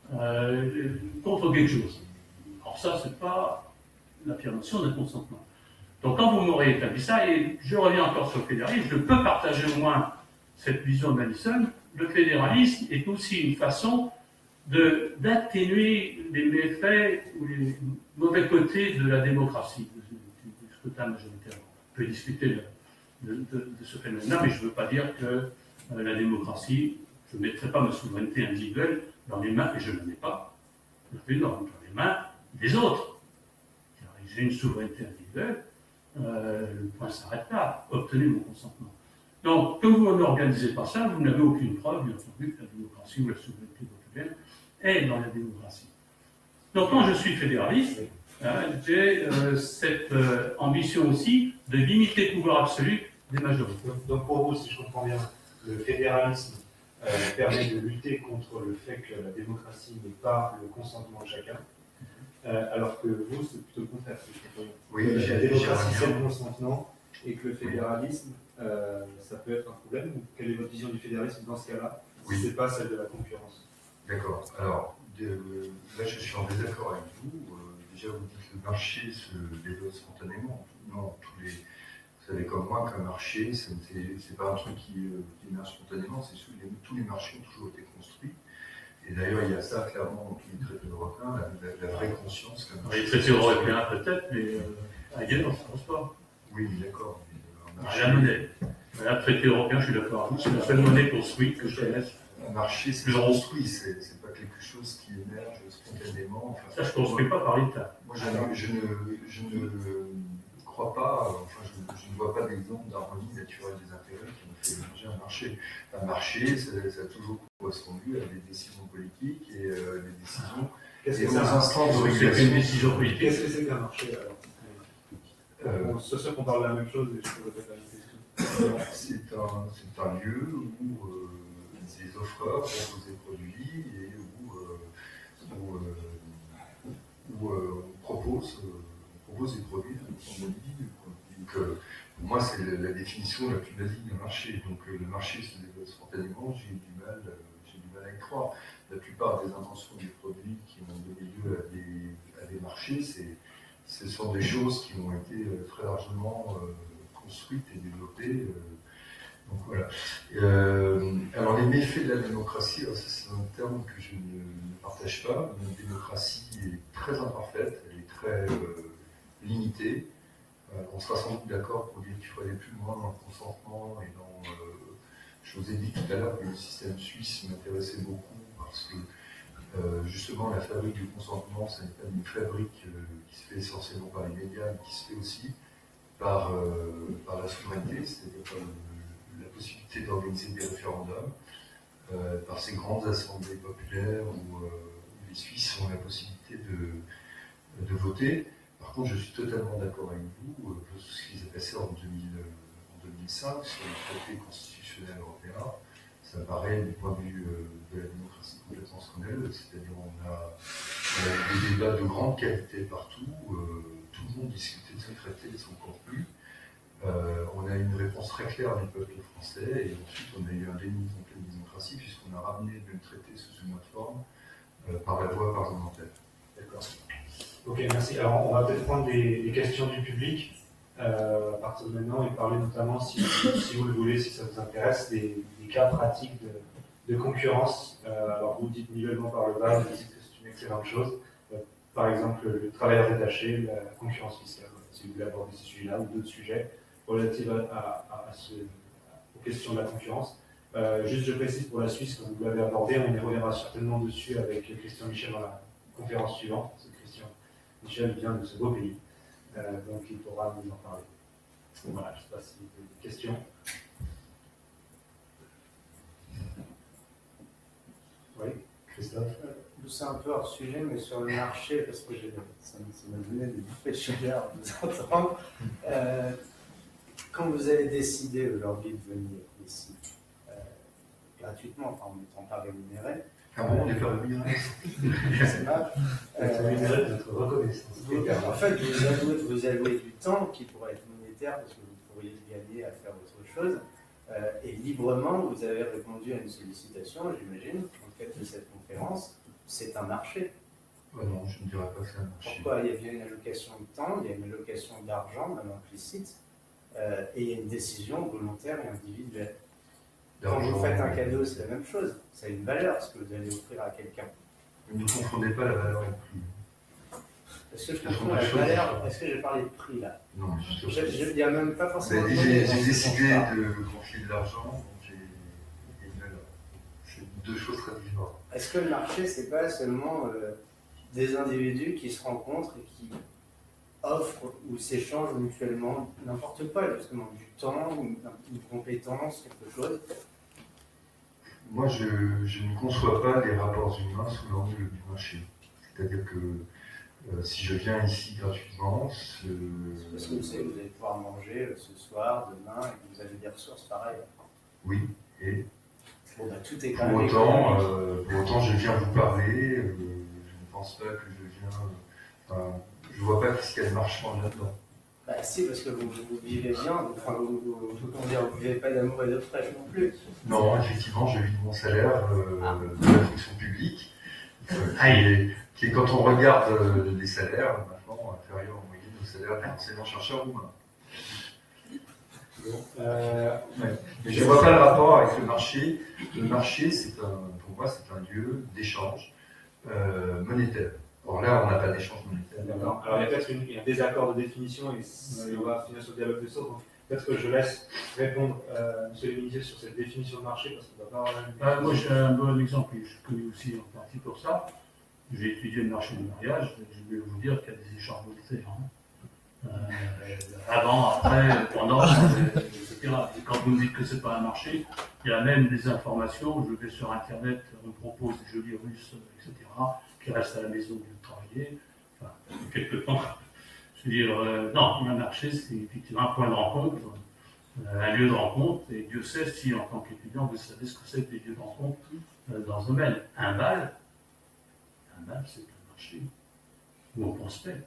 euh, contre quelque chose. Alors ça, c'est pas l'affirmation d'un consentement. Donc quand vous m'aurez établi ça, et je reviens encore sur le fédéralisme, je peux partager au moins cette vision d'Allison, le fédéralisme est aussi une façon de, d'atténuer les méfaits ou les mauvais côtés de la démocratie, du, du scrutin majoritaire. On peut discuter de, de, de, de ce phénomène-là, mais je ne veux pas dire que euh, la démocratie, je ne mettrai pas ma souveraineté individuelle dans les mains, et je ne l'ai pas, je le fais dans, dans les mains des autres. J'ai une souveraineté individuelle, euh, le point s'arrête là, obtenez mon consentement. Donc, comme vous n'organisez pas ça, vous n'avez aucune preuve, bien entendu, que la démocratie ou la souveraineté européenne est dans la démocratie. Donc, quand je suis fédéraliste, euh, j'ai euh, cette euh, ambition aussi de limiter le pouvoir absolu des majorités. Donc, donc pour vous, si je comprends bien, le fédéralisme euh, permet de lutter contre le fait que la démocratie n'est pas le consentement de chacun, euh, alors que vous, c'est plutôt le contraire, si je comprends bien. Oui, la j'ai, démocratie, j'ai c'est le consentement, et que le fédéralisme, euh, ça peut être un problème. Quelle est votre vision du fédéralisme dans ce cas-là, si oui. ce n'est pas celle de la concurrence? D'accord. Alors, de, là, je suis en désaccord avec vous. Euh, déjà, vous dites que le marché se développe spontanément. Non, tous les, vous savez comme moi qu'un marché, ce n'est pas un truc qui, euh, qui émerge spontanément. C'est sûr, les, tous les marchés ont toujours été construits. Et d'ailleurs, il y a ça clairement dans tous les traités européens, la, la, la vraie conscience qu'un marché. Les traités européens peut-être, mais euh, ailleurs, ça ne pense pas. Oui, d'accord. Marché... La monnaie. La traité européen, je suis d'accord avec vous, c'est la seule monnaie construite que je connaisse. Un marché, c'est construit, c'est pas quelque chose qui émerge spontanément. Enfin, ça, je ne construis pas par l'État. Moi, je, je, ne, je ne crois pas, enfin, je, je ne vois pas d'exemple d'harmonie naturelle des intérêts qui ont fait émerger un marché. Un marché, ça, ça a toujours correspondu à des décisions politiques et euh, des décisions Qu'est-ce Et que aux c'est un, instances de C'est une régulation. décision politique. qu'est-ce que c'est qu'un marché alors Euh, Bon, c'est sûr qu'on parle de la même chose, mais je peux répéter la même question. C'est un, c'est un lieu où euh, des offreurs proposent des produits et où, euh, où, euh, où euh, on, propose, euh, on propose des produits comme on dit. Donc, euh, pour moi, c'est la, la définition la plus basique d'un marché. Donc euh, le marché se développe spontanément, j'ai du mal, euh, j'ai du mal à y croire. La plupart des intentions des produits qui ont donné lieu à des, à des marchés, c'est, ce sont des choses qui ont été euh, très largement euh, construites et développées. Euh, donc voilà. Euh, alors les méfaits de la démocratie, alors ça c'est un terme que je ne, ne partage pas. La démocratie est très imparfaite, elle est très euh, limitée. Euh, on sera sans doute d'accord pour dire qu'il faut aller plus loin dans le consentement et dans. Euh, je vous ai dit tout à l'heure que le système suisse m'intéressait beaucoup parce que euh, justement la fabrique du consentement, ce n'est pas une fabrique euh, qui se fait essentiellement par les médias, mais qui se fait aussi par, euh, par la souveraineté, c'est-à-dire par le, la possibilité d'organiser des référendums, euh, par ces grandes assemblées populaires où, euh, où les Suisses ont la possibilité de, de voter. Par contre, je suis totalement d'accord avec vous, euh, ce qui s'est passé en, deux mille, en deux mille cinq sur le traité constitutionnel européen, ça paraît du point de vue euh, de la démocratie complètement scandaleux, c'est-à-dire on a, on a eu des débats de grande qualité partout, euh, tout le monde discutait de ce traité et de son contenu. Euh, on a eu une réponse très claire du peuple français et ensuite on a eu un déni de la démocratie puisqu'on a ramené le même traité sous une autre forme euh, par la voie parlementaire. D'accord. Ok, merci. Alors, on va peut-être prendre des, des questions du public euh, à partir de maintenant et parler notamment, si, si vous le voulez, si ça vous intéresse, des, des cas pratiques de, de concurrence. Euh, alors, vous dites nivellement par le bas, vous dites que c'est une excellente chose. Euh, par exemple, le travailleur détaché, la concurrence fiscale. Si vous voulez aborder ce sujet-là ou d'autres sujets relatifs à, à, à ce, aux questions de la concurrence. Euh, juste, je précise pour la Suisse, comme vous l'avez abordé, on y reviendra certainement dessus avec Christian Michel dans la conférence suivante. Christian Michel vient de ce beau pays, euh, donc il pourra nous en parler. Donc voilà, je ne sais pas si vous avez des questions. Oui, Christophe. C'est un peu hors sujet, mais sur le marché, parce que ça m'a donné des bouffées de chaleur de vous entendre. Euh, quand vous avez décidé aujourd'hui de venir ici, euh, gratuitement, enfin, en n'étant pas rémunéré, Ah bon, on n'est pas rémunéré. je sais pas. Euh, notre reconnaissance. Vous, en fait, vous allouez, vous allouez du temps qui pourrait être monétaire parce que vous pourriez le gagner à faire autre chose. Euh, et librement, vous avez répondu à une sollicitation, j'imagine, dans le cadre de cette conférence. C'est un marché. Oh non, je ne dirais pas que c'est un marché. Pourquoi? Il y a bien une allocation de temps, il y a une allocation d'argent, même implicite, euh, et il y a une décision volontaire et individuelle. Quand vous faites un cadeau, c'est la même chose. Ça a une valeur, ce que vous allez offrir à quelqu'un. Ne confondez pas la valeur et le prix. Est-ce que je comprends la valeur? Est-ce que j'ai parlé de prix là? Non, je Je- je- Il n'y a même pas forcément. J'ai j'ai décidé de confier de l'argent, donc j'ai une valeur. C'est deux choses très différentes. Est-ce que le marché, c'est pas seulement euh, des individus qui se rencontrent et qui offrent ou s'échangent mutuellement n'importe quoi, justement, du temps, une, une compétence, quelque chose? Moi, je, je ne conçois pas les rapports humains sous l'angle du marché. C'est-à-dire que euh, si je viens ici gratuitement, ce... Parce que vous savez, vous allez pouvoir manger euh, ce soir, demain, et que vous avez des ressources pareilles. Oui, et Bon, bah, tout est quand pour même autant, économique. euh, pour autant, je viens vous parler. Euh, je ne pense pas que je viens. Enfin, je ne vois pas ce qu'il y a de marchand là-dedans. Bah si, parce que vous, vous vivez bien, enfin, vous, vous, vous, vous vivez pas d'amour et de fraîche non plus. Non, effectivement, je vis de mon salaire euh, Ah. de la fonction publique, euh, qui, est, qui est, quand on regarde euh, les salaires, maintenant inférieur en moyenne au salaire des enseignants-chercheurs roumains. Bon, euh, Ouais. Mais je ne vois pas le rapport avec le marché. Le marché, c'est un, pour moi, c'est un lieu d'échange euh, monétaire. Or là, on n'a pas d'échange monétaire. D'accord. Alors il y a peut-être une- un désaccord de définition et si on va finir sur le dialogue de saut. Donc peut-être que je laisse répondre euh, M. Lévinier sur cette définition de marché parce qu'on ne va pas avoir la même Ah, moi, définition. j'ai un bon exemple, et je connais aussi en partie pour ça. J'ai étudié le marché du mariage, je vais vous dire qu'il y a des échanges monétaires. Hein. Euh, avant, après, pendant, et cetera. Et quand vous me dites que c'est pas un marché, il y a même des informations, je vais sur Internet, on me propose des jolis Russes, et cetera, qui restent à la maison au lieu de travailler, enfin, quelque temps. Je veux dire, euh, non, un marché, c'est effectivement un point de rencontre, euh, un lieu de rencontre, et Dieu sait si, en tant qu'étudiant, vous savez ce que c'est que les lieux de rencontre euh, dans ce domaine. Un bal, un bal, c'est un marché où on prospecte.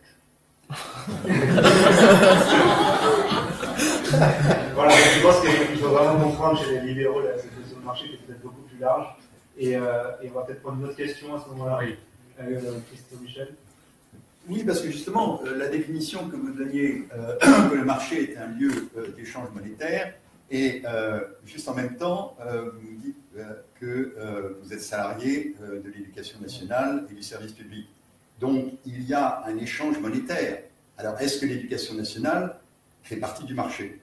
Voilà, je pense qu'il faut vraiment comprendre chez les libéraux la situation de marché qui est peut-être beaucoup plus large. Et, euh, et on va peut-être prendre une autre question à ce moment-là. Oui. Euh, Christophe Michel. Oui, parce que justement, euh, la définition que vous donniez, euh, que le marché est un lieu euh, d'échange monétaire, et euh, juste en même temps, euh, vous me dites euh, que euh, vous êtes salarié euh, de l'éducation nationale et du service public. Donc, il y a un échange monétaire. Alors, est-ce que l'éducation nationale fait partie du marché?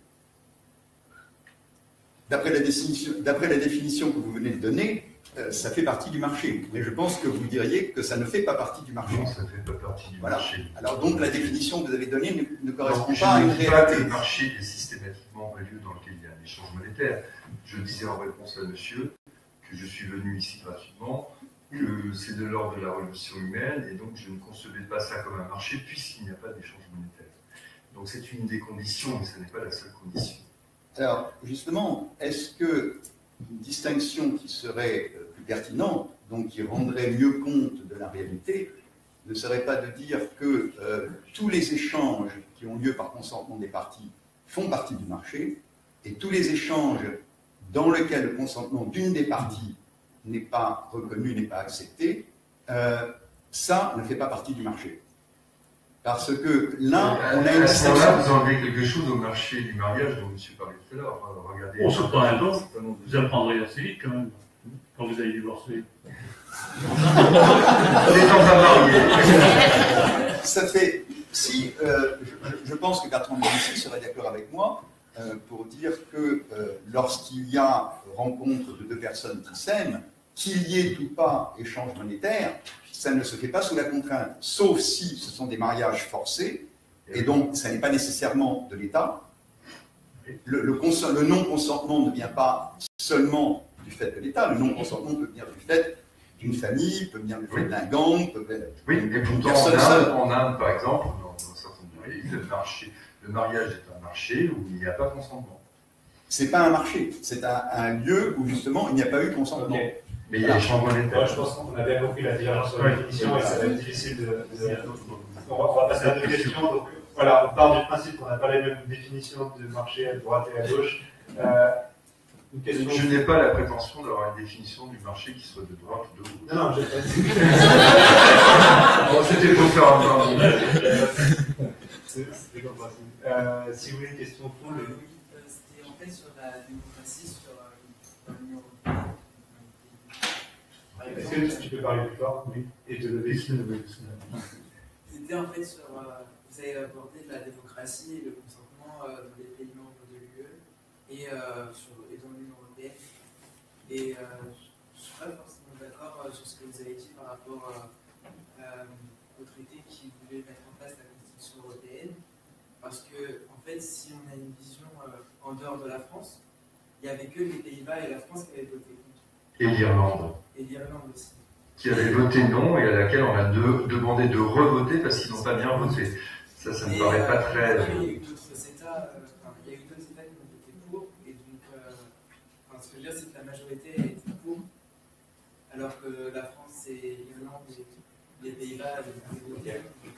D'après la définition, d'après la définition que vous venez de donner, euh, ça fait partie du marché. Mais je pense que vous diriez que ça ne fait pas partie du marché. Non, ça ne fait pas partie du voilà. marché. Alors donc, la définition que vous avez donnée ne, ne correspond non, pas à une réalité. Je ne dis pas que réalité. le marché est systématiquement un lieu dans lequel il y a un échange monétaire. Je disais en réponse à monsieur que je suis venu ici gratuitement, que c'est de l'ordre de la relation humaine, et donc je ne concevais pas ça comme un marché puisqu'il n'y a pas d'échange monétaire. Donc c'est une des conditions, mais ce n'est pas la seule condition. Alors, justement, est-ce que une distinction qui serait plus pertinente, donc qui rendrait mieux compte de la réalité, ne serait pas de dire que euh, tous les échanges qui ont lieu par consentement des parties font partie du marché, et tous les échanges dans lesquels le consentement d'une des parties n'est pas reconnu, n'est pas accepté, euh, ça ne fait pas partie du marché. Parce que là, on a une distinction. À ce moment-là, vous enlevez quelque chose au marché du mariage dont M. parlait tout à l'heure. Regardez. On se prend un don, vous apprendrez assez vite quand même, quand vous allez divorcer. On est dans un marié. Ça fait. Si, euh, je, je pense que Bertrand Médicis serait d'accord avec moi euh, pour dire que euh, lorsqu'il y a rencontre de deux personnes qui s'aiment, qu'il y ait ou pas échange monétaire, ça ne se fait pas sous la contrainte, sauf si ce sont des mariages forcés, et donc ça n'est pas nécessairement de l'État. Le, le, le non-consentement ne vient pas seulement du fait de l'État, le non-consentement peut venir du fait d'une famille, peut venir du fait d'un gang, peut venir oui, mais pourtant en Inde, en Inde, par exemple, dans, dans certains pays, le, marché, le mariage est un marché où il n'y a pas de consentement. C'est pas un marché, c'est un, un lieu où justement il n'y a pas eu de consentement. Okay. Mais il y a échange monétaire. Ouais, je pense qu'on a bien compris la différence sur la définition et ça va être difficile de. de... On, va, on va passer à deux questions. Donc, voilà, on part du principe qu'on n'a pas les mêmes définitions de marché à droite et à gauche. Euh, une question... Je n'ai pas la prétention d'avoir une définition du marché qui soit de droite ou de gauche. Non, non, j'ai pas dit. Bon, c'était pour faire un peu. C'était compréhensible. Euh, si vous voulez une question au fond, les... C'était en fait sur la démocratie, sur euh, l'Union européenne. Est-ce que tu peux parler plus fort? Oui. Et te lever. C'était en fait sur. Euh, vous avez abordé la démocratie et le consentement euh, dans les pays membres de l'U E et, euh, sur, et dans l'Union européenne. Et euh, je ne suis pas forcément d'accord euh, sur ce que vous avez dit par rapport euh, euh, au traité qui voulait mettre en place la Constitution européenne. Parce que, en fait, si on a une vision euh, en dehors de la France, il n'y avait que les Pays-Bas et la France qui avaient voté contre. Et l'Irlande. Et l'Irlande aussi. Qui avait voté non et à laquelle on a de, demandé de revoter parce qu'ils n'ont pas bien voté. Ça, ça ne me paraît euh, pas très. Il y a eu d'autres États, euh, enfin, il y a eu d'autres États qui ont voté pour, et donc, euh, enfin, ce que je veux dire, c'est que la majorité était pour, alors que la France et l'Irlande et les Pays-Bas avaient voté.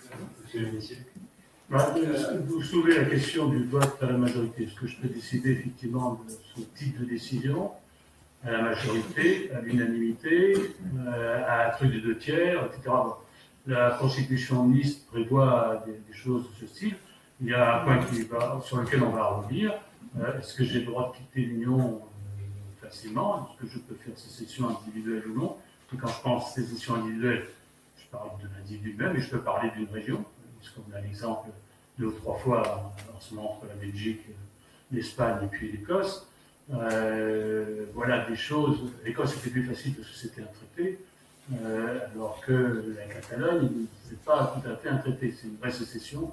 Euh, vous soulevez la question du vote à la majorité. Est-ce que je peux décider effectivement de ce type de décision à la majorité, à l'unanimité, euh, à un truc de deux tiers, et cetera. Bon. La Constitution nice prévoit des, des choses de ce style. Il y a un point qui va, sur lequel on va revenir. Euh, est-ce que j'ai le droit de quitter l'Union euh, facilement? Est-ce que je peux faire sécession individuelle ou non? Et quand je pense sécession individuelle, je parle de l'individu même, et je peux parler d'une région. Parce qu'on a l'exemple deux ou trois fois en ce moment entre la Belgique, l'Espagne et puis l'Écosse. Euh, voilà des choses. L'Écosse était plus facile parce que c'était un traité, euh, alors que la Catalogne, c'est pas tout à fait un traité, c'est une vraie sécession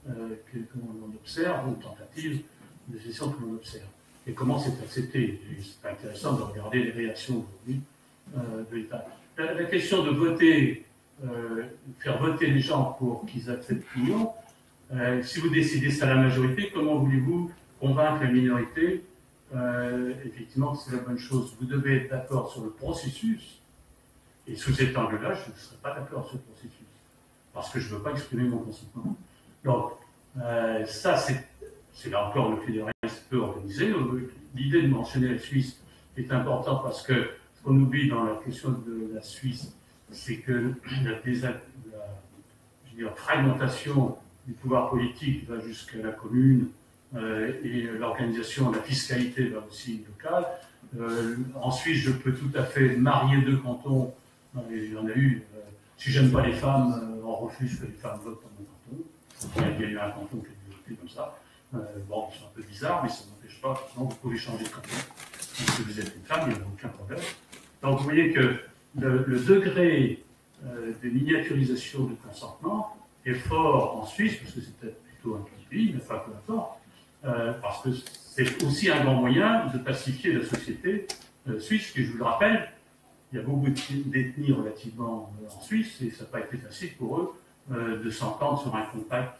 euh, que, que l'on observe, ou tentative de sécession que l'on observe. Et comment c'est accepté. C'est intéressant de regarder les réactions aujourd'hui euh, de l'État. La, la question de voter, euh, faire voter les gens pour qu'ils acceptent l'union, euh, si vous décidez ça à la majorité, comment voulez-vous convaincre la minorité euh, effectivement que c'est la bonne chose? Vous devez être d'accord sur le processus, et sous cet angle-là, je ne serai pas d'accord sur le processus, parce que je ne veux pas exprimer mon consentement. Donc, euh, ça, c'est, c'est là encore le fédéralisme peu organisé. L'idée de mentionner la Suisse est importante parce que ce qu'on oublie dans la question de la Suisse, c'est que la, désa, la je veux dire, fragmentation du pouvoir politique va jusqu'à la commune euh, et l'organisation, la fiscalité va aussi locale. Euh, en Suisse, je peux tout à fait marier deux cantons. Et il y en a eu. Euh, si j'aime pas les femmes, euh, on refuse que les femmes votent dans mon canton. Il y a eu un canton qui a été comme ça. Euh, bon, c'est un peu bizarre, mais ça n'empêche pas. Non, vous pouvez changer de canton. Si vous êtes une femme, il n'y a aucun problème. Donc vous voyez que le, le degré euh, de miniaturisation du consentement est fort en Suisse, parce que c'est peut-être plutôt un petit pays, mais pas peu importe, euh, parce que c'est aussi un grand moyen de pacifier la société euh, suisse, qui, je vous le rappelle, il y a beaucoup d'ethnies relativement euh, en Suisse, et ça n'a pas été facile pour eux euh, de s'entendre sur un compact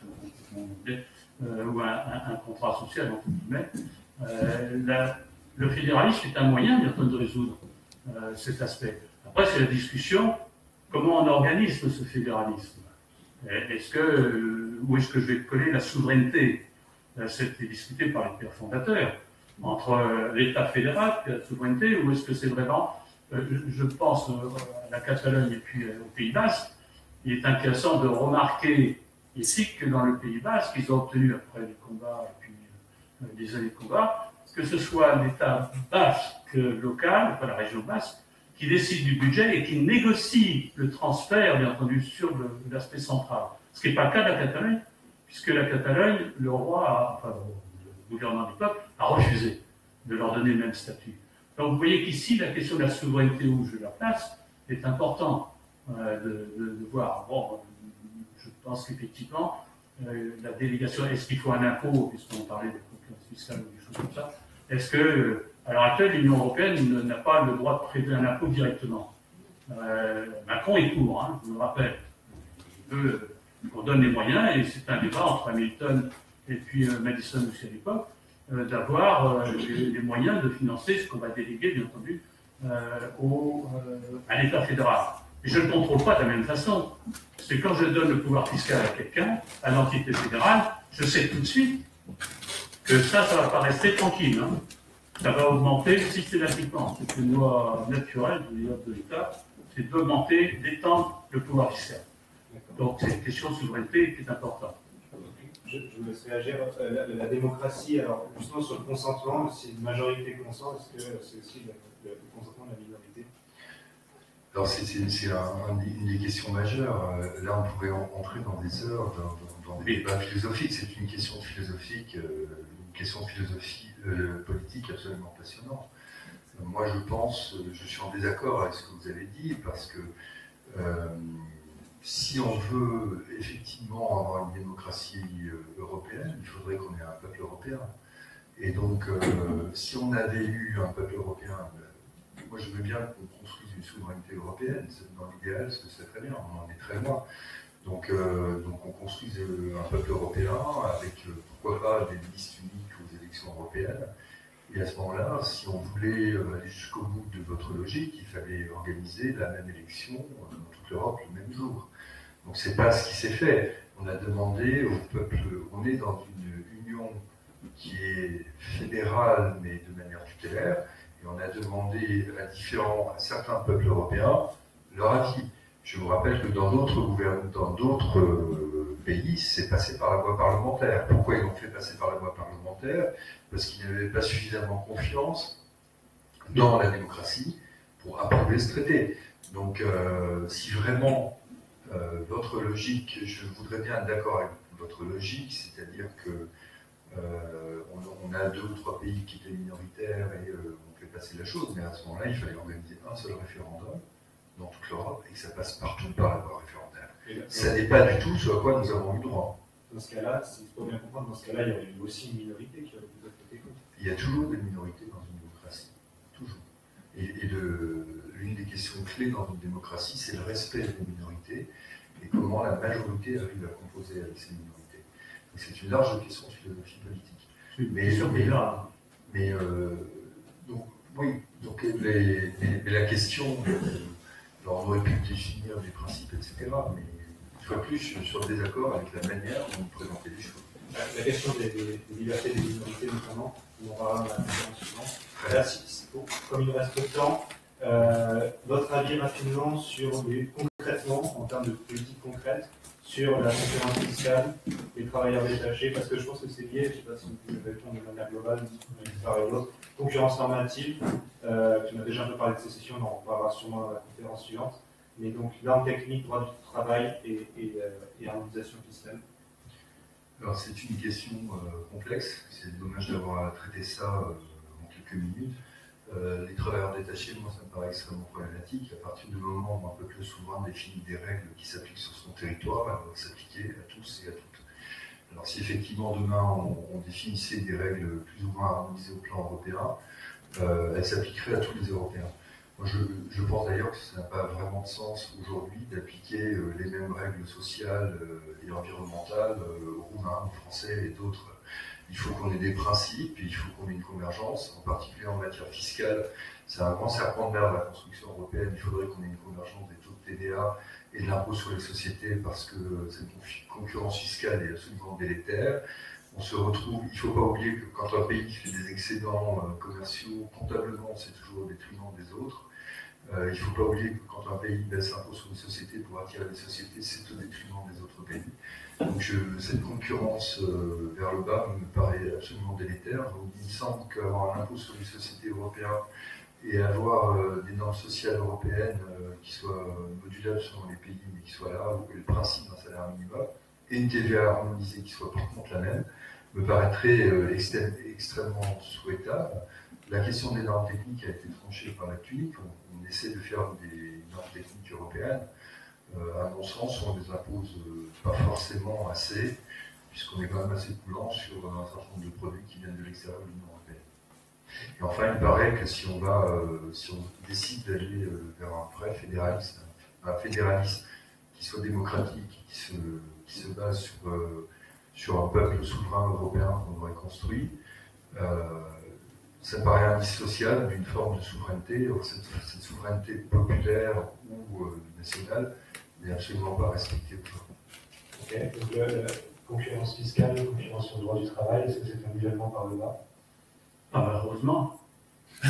euh, ou un, un, un contrat social, entre guillemets. Euh, la, le fédéralisme est un moyen, bien entendu, de résoudre euh, cet aspect. Après, c'est la discussion, comment on organise ce fédéralisme? Est-ce que, euh, où est-ce que je vais coller la souveraineté? C'était discuté par les pères fondateurs, entre euh, l'État fédéral et la souveraineté, ou est-ce que c'est vraiment... Euh, je pense euh, à la Catalogne et puis euh, au Pays Basque. Il est intéressant de remarquer ici que dans le Pays Basque, ils ont obtenu, après les combats et puis euh, des années de combat, que ce soit l'État basque local, enfin la région basque, qui décide du budget et qui négocie le transfert, bien entendu, sur le, l'aspect central. Ce qui n'est pas le cas de la Catalogne, puisque la Catalogne, le roi, a, enfin le gouvernement du peuple, a refusé de leur donner le même statut. Donc vous voyez qu'ici, la question de la souveraineté où je la place est importante euh, de, de, de voir. Bon, je pense qu'effectivement, euh, la délégation, est-ce qu'il faut un impôt, puisqu'on parlait de concurrence fiscale ou des choses comme ça, est-ce que, euh, à l'heure actuelle, l'Union européenne n'a pas le droit de prélever un impôt directement? euh, Macron est pour, hein, je vous le rappelle. Il veut qu'on donne les moyens, et c'est un débat entre Hamilton et puis euh, Madison aussi à l'époque, euh, d'avoir euh, les, les moyens de financer ce qu'on va déléguer, bien entendu, euh, au, euh, à l'État fédéral. Et je ne le contrôle pas de la même façon. C'est quand je donne le pouvoir fiscal à quelqu'un, à l'entité fédérale, je sais tout de suite que ça, ça ne va pas rester tranquille. Hein. Ça va augmenter systématiquement. C'est une loi naturelle de l'État, c'est d'augmenter, d'étendre le pouvoir fiscal. Donc c'est une question de souveraineté qui est importante. Je, je me laisse réagir. Euh, la, la démocratie, alors justement sur le consentement, si une majorité consent, est-ce que c'est aussi le, le, le consentement de la minorité? Alors c'est, c'est, c'est un, un, une des questions majeures. Là on pourrait entrer dans des heures, dans, dans, dans des débats philosophiques. C'est une question philosophique, euh, une question de philosophie euh, politique absolument passionnante. Euh, moi je pense, je suis en désaccord avec ce que vous avez dit, parce que euh, si on veut effectivement avoir une démocratie européenne, il faudrait qu'on ait un peuple européen. Et donc, euh, si on avait eu un peuple européen, moi je veux bien qu'on construise une souveraineté européenne. Dans l'idéal, ce que c'est très bien, on en est très loin. Donc, euh, donc on construise un peuple européen avec, pourquoi pas, des listes uniques aux élections européennes. Et à ce moment-là, si on voulait aller jusqu'au bout de votre logique, il fallait organiser la même élection dans toute l'Europe le même jour. Donc c'est pas ce qui s'est fait. On a demandé au peuple, on est dans une union qui est fédérale mais de manière tutélaire, et on a demandé à différents, à certains peuples européens leur avis. Je vous rappelle que dans d'autres gouvernements, dans d'autres euh, pays, c'est passé par la voie parlementaire. Pourquoi ils l'ont fait passer par la voie parlementaire? Parce qu'ils n'avaient pas suffisamment confiance dans la démocratie pour approuver ce traité. Donc, euh, si vraiment euh, votre logique, je voudrais bien être d'accord avec votre logique, c'est-à-dire que euh, on, on a deux ou trois pays qui étaient minoritaires et euh, on fait passer la chose, mais à ce moment-là, il fallait organiser un seul référendum dans toute l'Europe et que ça passe partout par la voie référendaire. Ça n'est pas du tout ce à quoi nous avons eu droit. dans ce cas-là, il faut bien comprendre, dans ce cas-là, il y a eu aussi une minorité qui a voté contre. Il y a toujours des minorités dans une démocratie, toujours. Et, et de, l'une des questions clés dans une démocratie, c'est le respect des minorités et comment la majorité arrive à composer avec ces minorités. Donc c'est une large question de philosophie politique. Mais, mais, mais euh, donc, oui, donc les, les, mais la question, euh, alors on aurait pu définir des principes, et cetera. Mais une fois de plus, je suis en désaccord avec la manière dont vous présentez les choses. La question des, des, des libertés des minorités, notamment, on aura la conférence suivante. Là, si, si, comme il reste peu de temps, euh, votre avis rapidement sur les, concrètement, en termes de politique concrète, sur la concurrence fiscale, les travailleurs détachés, parce que je pense que c'est lié, je ne sais pas si vous pouvez répondre de manière globale, d'une part et l'autre. Concurrence normative, euh, tu m'as déjà un peu parlé de sécession, on va avoir sûrement dans la conférence suivante, mais donc normes techniques, droit du travail et, et, euh, et harmonisation fiscale. Alors c'est une question euh, complexe, c'est dommage d'avoir traité ça euh, en quelques minutes. Euh, les travailleurs détachés, moi ça me paraît extrêmement problématique. À partir du moment où un peuple souverain définit des règles qui s'appliquent sur son territoire, elles doivent s'appliquer à tous et à toutes. Alors si effectivement demain on, on définissait des règles plus ou moins harmonisées au plan européen, euh, elles s'appliqueraient à tous les Européens. Moi, je, je pense d'ailleurs que ça n'a pas vraiment de sens aujourd'hui d'appliquer euh, les mêmes règles sociales euh, et environnementales euh, aux Roumains, aux Français et d'autres. Il faut qu'on ait des principes, et il faut qu'on ait une convergence, en particulier en matière fiscale. C'est un grand serpent de mer de la construction européenne. Il faudrait qu'on ait une convergence des taux de T V A et de l'impôt sur les sociétés parce que cette concurrence fiscale est absolument délétère. On se retrouve, il ne faut pas oublier que quand un pays fait des excédents euh, commerciaux, comptablement, c'est toujours au détriment des autres. Euh, il ne faut pas oublier que quand un pays baisse l'impôt sur les sociétés pour attirer les sociétés, c'est au détriment des autres pays. Donc je, cette concurrence euh, vers le bas me paraît absolument délétère. Donc, il me semble qu'avoir un impôt sur les sociétés européennes et avoir euh, des normes sociales européennes euh, qui soient modulables selon les pays, mais qui soient là, ou le principe d'un salaire minimum, et une T V A harmonisée qui soit par contre la même, me paraîtrait euh, extrême, extrêmement souhaitable. La question des normes techniques a été tranchée par la T U N I C. On, on essaie de faire des normes techniques européennes. Euh, à mon sens, on ne les impose euh, pas forcément assez, puisqu'on est quand même assez coulant sur un certain nombre de produits qui viennent de l'extérieur de l'Union européenne. Et enfin, il paraît que si on, va, euh, si on décide d'aller euh, vers un vrai fédéralisme, un fédéralisme qui soit démocratique, qui se, qui se base sur, euh, sur un peuple souverain européen qu'on aurait construit, euh, ça paraît indissociable d'une forme de souveraineté. Or, cette, cette souveraineté populaire ou euh, nationale n'est absolument pas respectée aujourd'hui. Ok, donc euh, la concurrence fiscale, la concurrence sur le droit du travail, est-ce que c'est un nivellement par le bas? Ah bah heureusement. Non,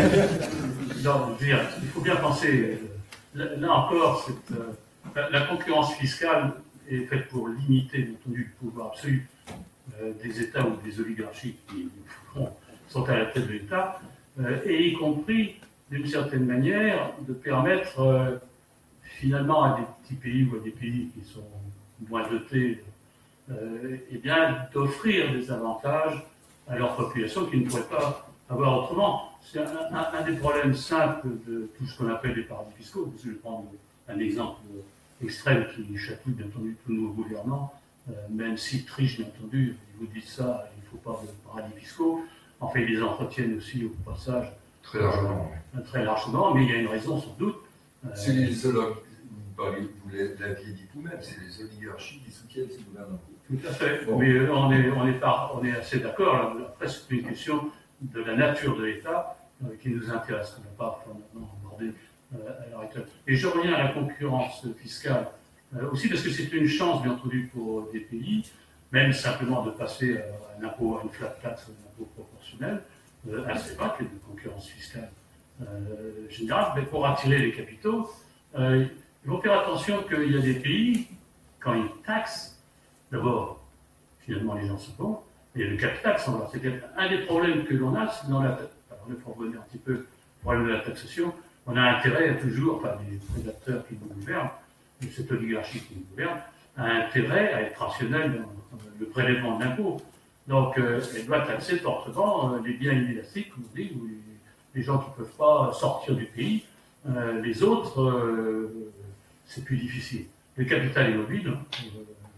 je veux dire, il faut bien penser, là, là encore, cette, euh, la, la concurrence fiscale est faite pour limiter, bien entendu, le pouvoir absolu euh, des États ou des oligarchies qui bon, sont à la tête de l'État, euh, et y compris, d'une certaine manière, de permettre euh, finalement à des petits pays ou à des pays qui sont moins dotés, euh, eh bien, d'offrir des avantages à leur population qu'ils ne pourraient pas avoir autrement. C'est un, un, un des problèmes simples de tout ce qu'on appelle les paradis fiscaux. Je vais prendre un exemple extrême qui chatouille bien entendu tous nos gouvernants, euh, même s'ils trichent bien entendu, ils vous disent ça, il ne faut pas de paradis fiscaux. Enfin, ils les entretiennent aussi au passage. Très largement. Euh, très largement, mais il y a une raison sans doute. Euh, c'est les vous l'aviez dit vous-même, c'est les oligarchies qui soutiennent ces gouvernements. Tout à fait, bon. Mais euh, on, est, on, est pas, on est assez d'accord. Après, c'est une question de la nature de l'État euh, qui nous intéresse, qu'on n'a pas fondamentalement abordé euh, à l'heure actuelle. Et je reviens à la concurrence fiscale, euh, aussi parce que c'est une chance, bien entendu, pour des pays, même simplement de passer à un impôt, à une flat tax, un impôt proportionnel, euh, assez bas, qu'il y ait de concurrence fiscale euh, générale, mais pour attirer les capitaux, euh, il faut faire attention qu'il y a des pays, quand ils taxent, d'abord, finalement, les gens sont bons, et le capital s'en va. C'est un des problèmes que l'on a, c'est dans la. Alors, il faut revenir un petit peu au problème de la taxation. On a intérêt à toujours, enfin, les prédateurs qui nous gouvernent, cette oligarchie qui nous gouverne, a intérêt à être rationnel dans le prélèvement de l'impôt. Donc, euh, elle doit taxer fortement euh, les biens inélastiques, comme on dit, ou les, les gens qui ne peuvent pas sortir du pays. Euh, les autres, euh, c'est plus difficile. Le capital est mobile. Euh,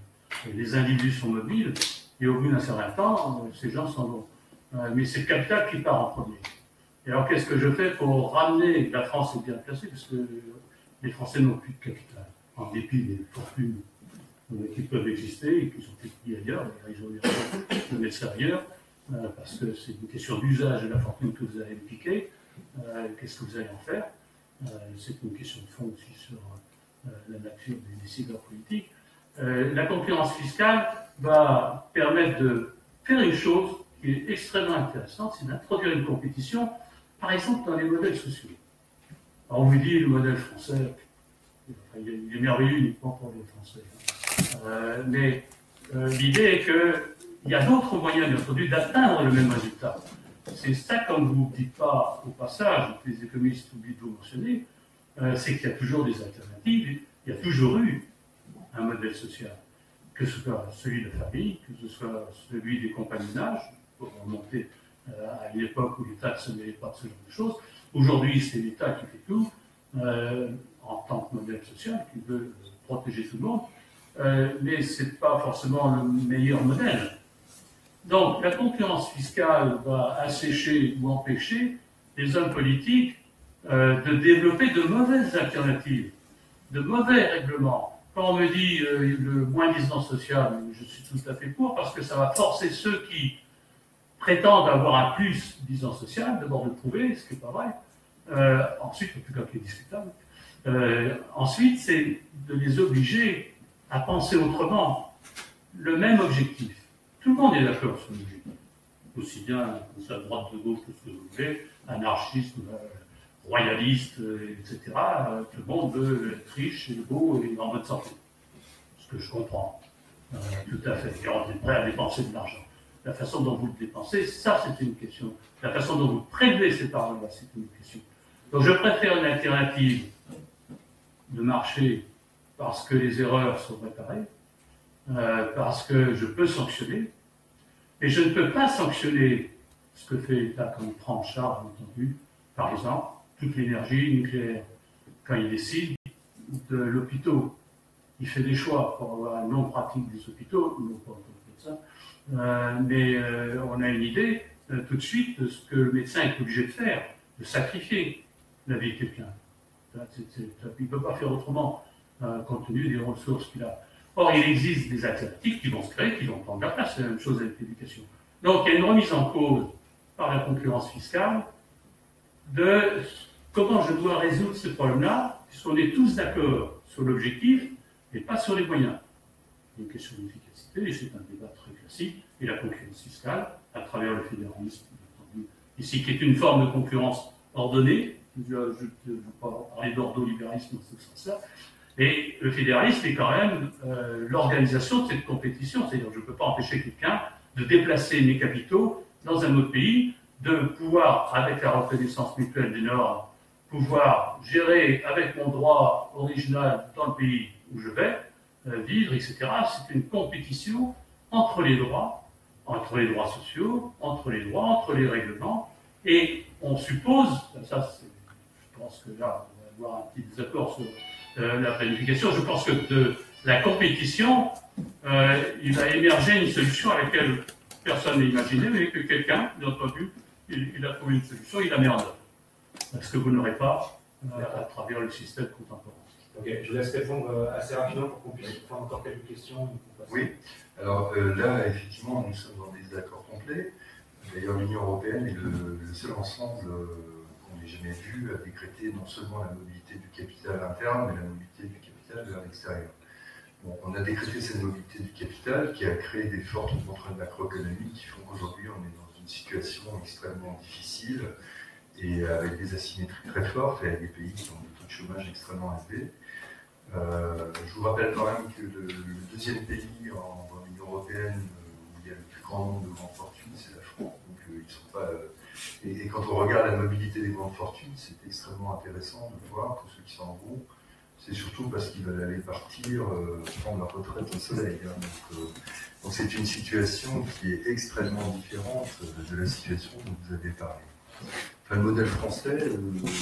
Et les individus sont mobiles, et au bout d'un certain temps, ces gens s'en vont. Euh, mais c'est le capital qui part en premier. Et alors, qu'est-ce que je fais pour ramener, la France est bien placée, parce que les Français n'ont plus de capital, en dépit des fortunes qui peuvent exister et qui sont publiées ailleurs, ils ont eu de mettre ça ailleurs, euh, parce que c'est une question d'usage de la fortune que vous allez piquer, euh, qu'est-ce que vous allez en faire, euh, c'est une question de fond aussi sur euh, la nature des décideurs politiques. Euh, la concurrence fiscale va permettre de faire une chose qui est extrêmement intéressante, c'est d'introduire une compétition, par exemple dans les modèles sociaux. Alors on vous dit le modèle français, enfin, il est merveilleux uniquement pour les Français. Euh, mais euh, l'idée est qu'il y a d'autres moyens, bien entendu, d'atteindre le même résultat. C'est ça, comme vous ne dites pas au passage, que les économistes oublient de vous mentionner, euh, c'est qu'il y a toujours des alternatives, il y a toujours eu un modèle social, que ce soit celui de la famille, que ce soit celui des compagnonnages, pour remonter euh, à une époque où l'État ne se mêlait pas de ce genre de choses. Aujourd'hui, c'est l'État qui fait tout, euh, en tant que modèle social, qui veut protéger tout le monde. Euh, mais ce n'est pas forcément le meilleur modèle. Donc, la concurrence fiscale va assécher ou empêcher les hommes politiques euh, de développer de mauvaises alternatives, de mauvais règlements. Quand on me dit euh, le moins disant social, je suis tout à fait pour, parce que ça va forcer ceux qui prétendent avoir un plus disant social, d'abord de le prouver, ce qui n'est pas vrai. Euh, ensuite, en tout cas qui est discutable. Euh, ensuite, c'est de les obliger à penser autrement, le même objectif. Tout le monde est d'accord sur l'objectif. Aussi bien à droite, de gauche, que ce que vous voulez, anarchisme, euh, royaliste, euh, et cetera. Euh, tout le monde veut être riche, et beau et en bonne santé. Ce que je comprends. Euh, tout à fait. Et on est prêt à dépenser de l'argent. La façon dont vous le dépensez, ça c'est une question. La façon dont vous prélevez cet argent-là, c'est une question. Donc je préfère une alternative de marché parce que les erreurs sont réparées, euh, parce que je peux sanctionner, et je ne peux pas sanctionner ce que fait l'État quand il prend en charge, bien entendu, par exemple, toute l'énergie nucléaire. Quand il décide de l'hôpital, il fait des choix pour avoir une longue pratique des hôpitaux, non pas de ça, euh, mais euh, on a une idée euh, tout de suite de ce que le médecin est obligé de faire, de sacrifier la vie de quelqu'un. Il ne peut pas faire autrement. Compte tenu des ressources qu'il a. Or, il existe des alternatives qui vont se créer, qui vont prendre la place. C'est la même chose avec l'éducation. Donc, il y a une remise en cause par la concurrence fiscale de comment je dois résoudre ce problème-là, puisqu'on est tous d'accord sur l'objectif, mais pas sur les moyens. Il y a une question d'efficacité, et c'est un débat très classique, et la concurrence fiscale, à travers le fédéralisme, ici, qui est une forme de concurrence ordonnée. Je ne veux pas parler d'ordolibéralisme dans ce sens-là. Et le fédéralisme est quand même euh, l'organisation de cette compétition. C'est-à-dire que je ne peux pas empêcher quelqu'un de déplacer mes capitaux dans un autre pays, de pouvoir, avec la reconnaissance mutuelle des normes, pouvoir gérer avec mon droit original dans le pays où je vais euh, vivre, et cetera. C'est une compétition entre les droits, entre les droits sociaux, entre les droits, entre les règlements. Et on suppose, ça c'est, je pense que là, on va avoir un petit désaccord sur Euh, la planification. Je pense que de la compétition, euh, il va émerger une solution à laquelle personne n'a imaginé, mais que quelqu'un, bien entendu, il, il a trouvé une solution, il la met en œuvre. Parce que vous n'aurez pas euh, à travers le système contemporain. Ok, je vous laisse répondre euh, assez rapidement pour qu'on puisse faire encore quelques questions. Oui, alors euh, là, effectivement, nous sommes dans des désaccords complets. D'ailleurs, l'Union européenne est le, le seul ensemble euh, qu'on n'ait jamais vu à décréter non seulement la mobilité du capital interne, mais la mobilité du capital vers l'extérieur. Bon, on a décrété cette mobilité du capital qui a créé des fortes contraintes macroéconomiques qui font qu'aujourd'hui on est dans une situation extrêmement difficile et avec des asymétries très fortes et avec des pays qui ont des taux de chômage extrêmement élevés. Euh, je vous rappelle quand même que le, le deuxième pays en, dans l'Union européenne où il y a le plus grand nombre de grandes fortunes, c'est la France. Donc euh, ils sont pas, euh, et, et quand on regarde la mobilité des grandes fortunes, c'est extrêmement intéressant de voir que ceux qui s'en vont, c'est surtout parce qu'ils veulent aller partir, euh, prendre leur retraite au soleil. Hein. Donc, euh, donc c'est une situation qui est extrêmement différente de, de la situation dont vous avez parlé. Enfin, le modèle français, euh,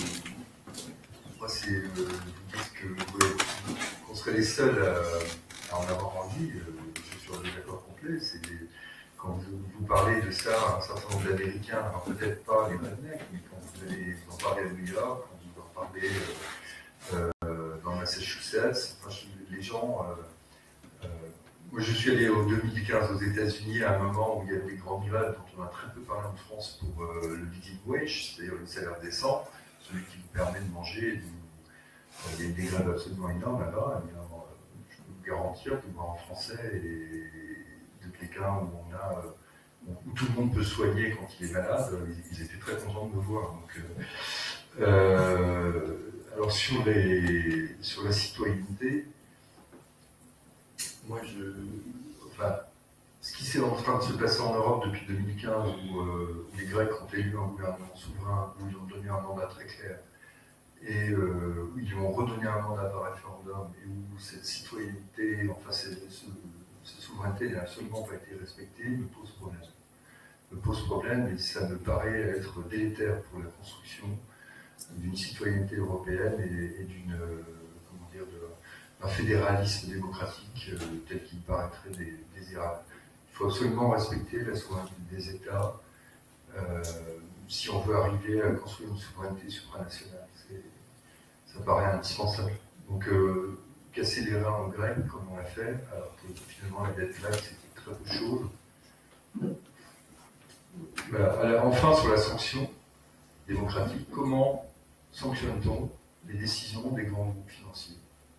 moi, c'est, euh, vous dites que ouais, qu'on serait les seuls à, à en avoir envie. Euh, je sur le désaccord complet. C'est des... Quand vous, vous parlez de ça à un certain nombre d'Américains, alors peut-être pas les rednecks, mais quand vous allez en parler à New York, quand vous en parlez euh, euh, dans Massachusetts, enfin, je, les gens. Euh, euh, moi, je suis allé en deux mille quinze aux États-Unis à un moment où il y avait des grandes grèves dont on a très peu parlé en France pour euh, le living wage, c'est-à-dire le salaire décent, celui qui vous permet de manger. Et de, euh, il y a des grèves absolument énormes là-bas. Eh bien, euh, je peux vous garantir que moi, en français, et de quelqu'un où on a euh, où tout le monde peut soigner quand il est malade, ils, ils étaient très contents de me voir. Donc, euh, euh, alors sur les sur la citoyenneté. Moi, je, enfin, ce qui s'est en train de se passer en Europe depuis deux mille quinze, où, euh, où les Grecs ont élu un gouvernement souverain, où ils ont donné un mandat très clair, et euh, où ils ont redonné un mandat par référendum, et où cette citoyenneté, enfin, cette, cette souveraineté n'a absolument pas été respectée, me pose problème. Me pose problème, et ça me paraît être délétère pour la construction d'une citoyenneté européenne et, et d'une, euh, comment dire, de, un fédéralisme démocratique euh, tel qu'il paraîtrait dé, désirable. Il faut absolument respecter la souveraineté des États euh, si on veut arriver à construire une souveraineté supranationale. Ça paraît indispensable. Donc, euh, casser les reins en grec, comme on l'a fait, alors que finalement la dette grecque c'était très peu de choses. Voilà. Alors, enfin, sur la sanction démocratique, comment sanctionne-t-on les décisions des grands groupes financiers ?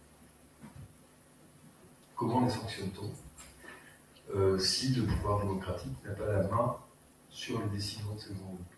Comment les sanctionne-t-on euh, si le pouvoir démocratique n'a pas la main sur les décisions de ces grands groupes?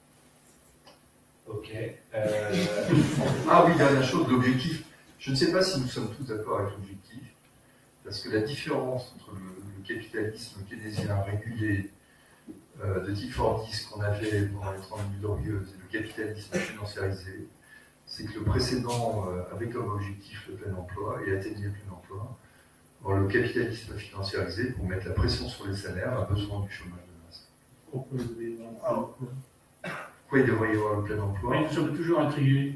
Ok. Euh... ah oui, dernière chose, l'objectif. Je ne sais pas si nous sommes tous d'accord avec l'objectif, parce que la différence entre le, le capitalisme keynésien régulé euh, de type Fordiste qu'on avait pendant les trente mille glorieuses et le capitalisme financiarisé, c'est que le précédent euh, avait comme objectif le plein emploi et atteignait le plein emploi. Or, le capitalisme financiarisé, pour mettre la pression sur les salaires, a besoin du chômage de masse. Pourquoi il devrait y avoir un plein emploi ? Pourquoi il devrait y avoir le plein emploi? Oui, nous sommes toujours intrigués.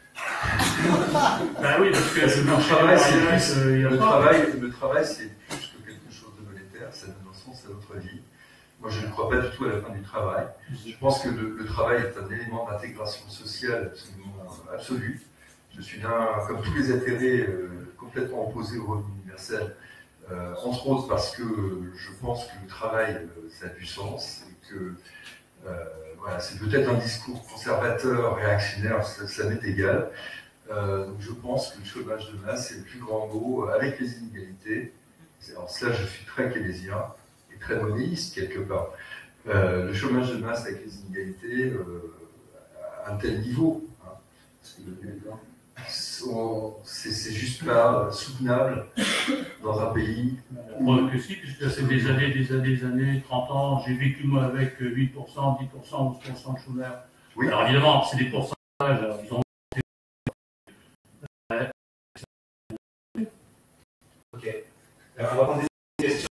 Ben oui, parce que le, le travail, c'est plus, plus, euh, le, travail, le travail, c'est plus que quelque chose de monétaire, ça donne un sens à notre vie. Moi, je ne crois pas du tout à la fin du travail. Je pense que le, le travail est un élément d'intégration sociale absolument absolu. Je suis d'un, comme tous les atterrés, euh, complètement opposé au revenu universel, euh, entre autres parce que je pense que le travail, euh, ça a du sens, et que euh, voilà, c'est peut-être un discours conservateur, réactionnaire, ça, ça m'est égal. Euh, donc je pense que le chômage de masse, c'est le plus grand mot, euh, avec les inégalités. En cela, je suis très keynésien et très moniste, quelque part. Euh, le chômage de masse avec les inégalités, euh, à un tel niveau, hein, parce que, c'est juste pas soutenable dans un pays. Moi que si, puisque c'est des années, des années, des années, trente ans, j'ai vécu moi avec huit pour cent, dix pour cent, douze pour cent de chômeurs. Oui. Alors évidemment, c'est des pourcentages, alors, ils ont... Ok. Alors, on va prendre des questions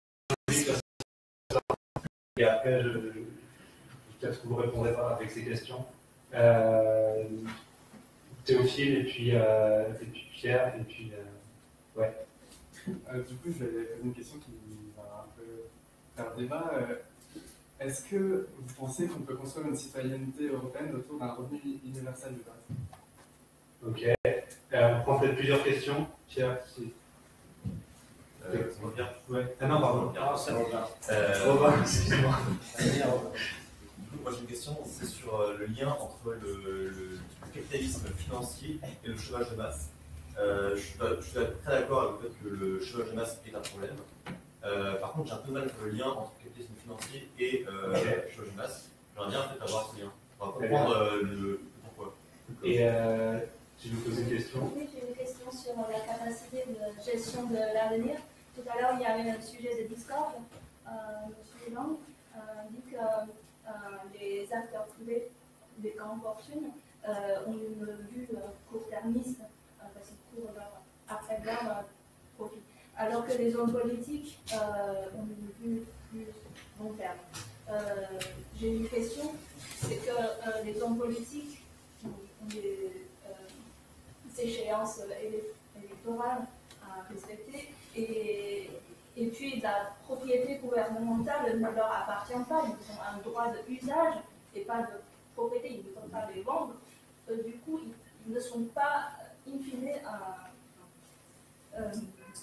et après, je, je, peut-être que vous répondrez pas avec ces questions. Euh, Théophile, et puis, euh, et puis Pierre, et puis... Euh, ouais. Euh, du coup, j'avais posé une question qui va un peu faire débat. Euh, Est-ce que vous pensez qu'on peut construire une citoyenneté européenne autour d'un revenu universel de base? Ok. Euh, on prend peut-être plusieurs questions. Pierre, si... Euh, ça va bien. Ouais. Ah non, pardon. Ah, ça va bien. Euh, Robin, excuse-moi. Moi j'ai une question, c'est sur le lien entre le, le, le capitalisme financier et le chômage de masse. Euh, je, suis pas, je suis très d'accord avec le fait que le chômage de masse est un problème. Euh, par contre, j'ai un peu mal avec le lien entre le capitalisme financier et euh, okay. le chômage de masse. J'aimerais bien en fait avoir ce lien. On va comprendre euh, le pourquoi. Et euh, tu nous poses une question? Oui, j'ai une question sur la capacité de gestion de l'avenir. Tout à l'heure, il y avait un sujet de discorde. Euh, M. Lang euh, dit que euh, les acteurs privés des grandes fortunes euh, ont une vue euh, court-termiste euh, parce qu'ils courent leur, après leur euh, profit. Alors que les hommes politiques euh, ont une vue plus long terme. Euh, j'ai une question, c'est que euh, les hommes politiques ont des euh, échéances électorales à respecter et Et puis la propriété gouvernementale ne leur appartient pas, ils ont un droit d'usage et pas de propriété, ils ne peuvent pas les vendre. Euh, du coup, ils, ils ne sont pas, in fine, euh, euh,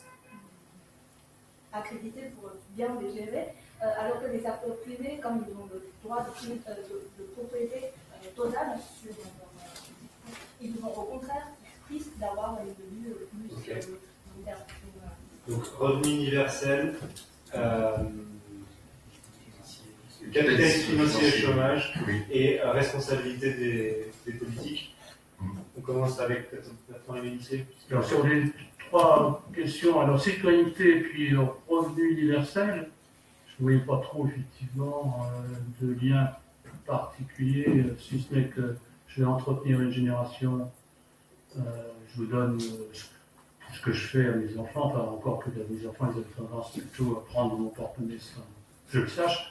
accrédités pour bien les gérer, euh, alors que les acteurs privés, comme ils ont le droit de, de, de propriété euh, totale sur euh, ils vont au contraire risquent d'avoir une vue plus okay. euh, moderne. Donc revenu universel, euh, capitalisme financier et chômage, oui. et euh, responsabilité des, des politiques. Mm. On commence avec Bertrand Lévinier. Alors, sur les trois questions, alors citoyenneté et puis euh, revenu universel, je ne voyais pas trop effectivement euh, de lien particulier, euh, si ce n'est que je vais entretenir une génération, euh, je vous donne euh, ce que je fais à mes enfants, pas encore que mes enfants, ils ont tendance plutôt à prendre mon porte-monnaie sans que je le sache.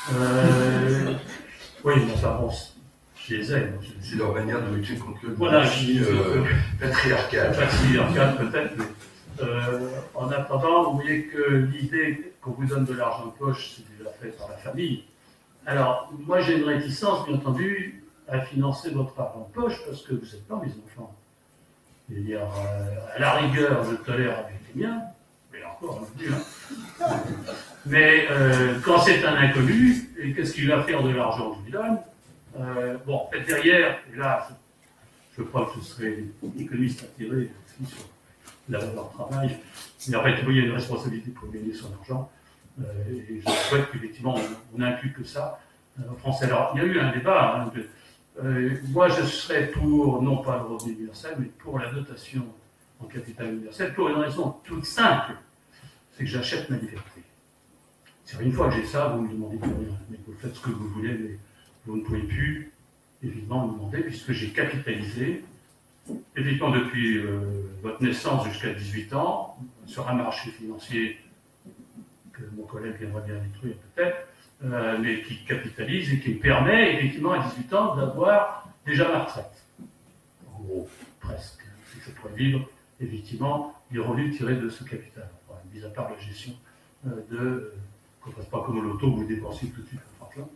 Euh, oui, mais enfin bon, je les aime. C'est leur manière de lutter contre le voilà, monarchie euh, patriarcale. Patriarcale peut-être, mais euh, en attendant, vous voyez que l'idée qu'on vous donne de l'argent de poche, c'est déjà fait par la famille. Alors, moi j'ai une réticence, bien entendu, à financer votre argent de poche parce que vous n'êtes pas mes enfants. C'est-à-dire, euh, à la rigueur, je tolère avec les miens, mais encore, non plus, hein. Mais euh, quand c'est un inconnu, et qu'est-ce qu'il va faire de l'argent que je lui donne? euh, Bon, peut-être derrière, et là, je, je crois que je serai économiste attiré aussi sur la valeur travail, mais en fait, il y a une responsabilité pour gagner son argent, euh, et je souhaite qu'effectivement, on, on inculque ça euh, en France. Alors, il y a eu un débat, hein, de, Euh, moi, je serais pour, non pas le revenu universel, mais pour la dotation en capital universel, pour une raison toute simple, c'est que j'achète ma liberté. C'est une fois que j'ai ça, vous me demandez plus rien, mais vous faites ce que vous voulez, mais vous ne pouvez plus, évidemment, me demander, puisque j'ai capitalisé, évidemment, depuis euh, votre naissance jusqu'à dix-huit ans, sur un marché financier que mon collègue aimerait bien détruire peut-être, Euh, mais qui capitalise et qui me permet, effectivement, à dix-huit ans, d'avoir déjà ma retraite. En gros, presque. Si je pourrais vivre, effectivement, des revenus tirés de ce capital. Enfin, mis à part la gestion euh, de... Euh, qu'on ne fasse pas comme au loto, vous dépensez tout de suite votre argent.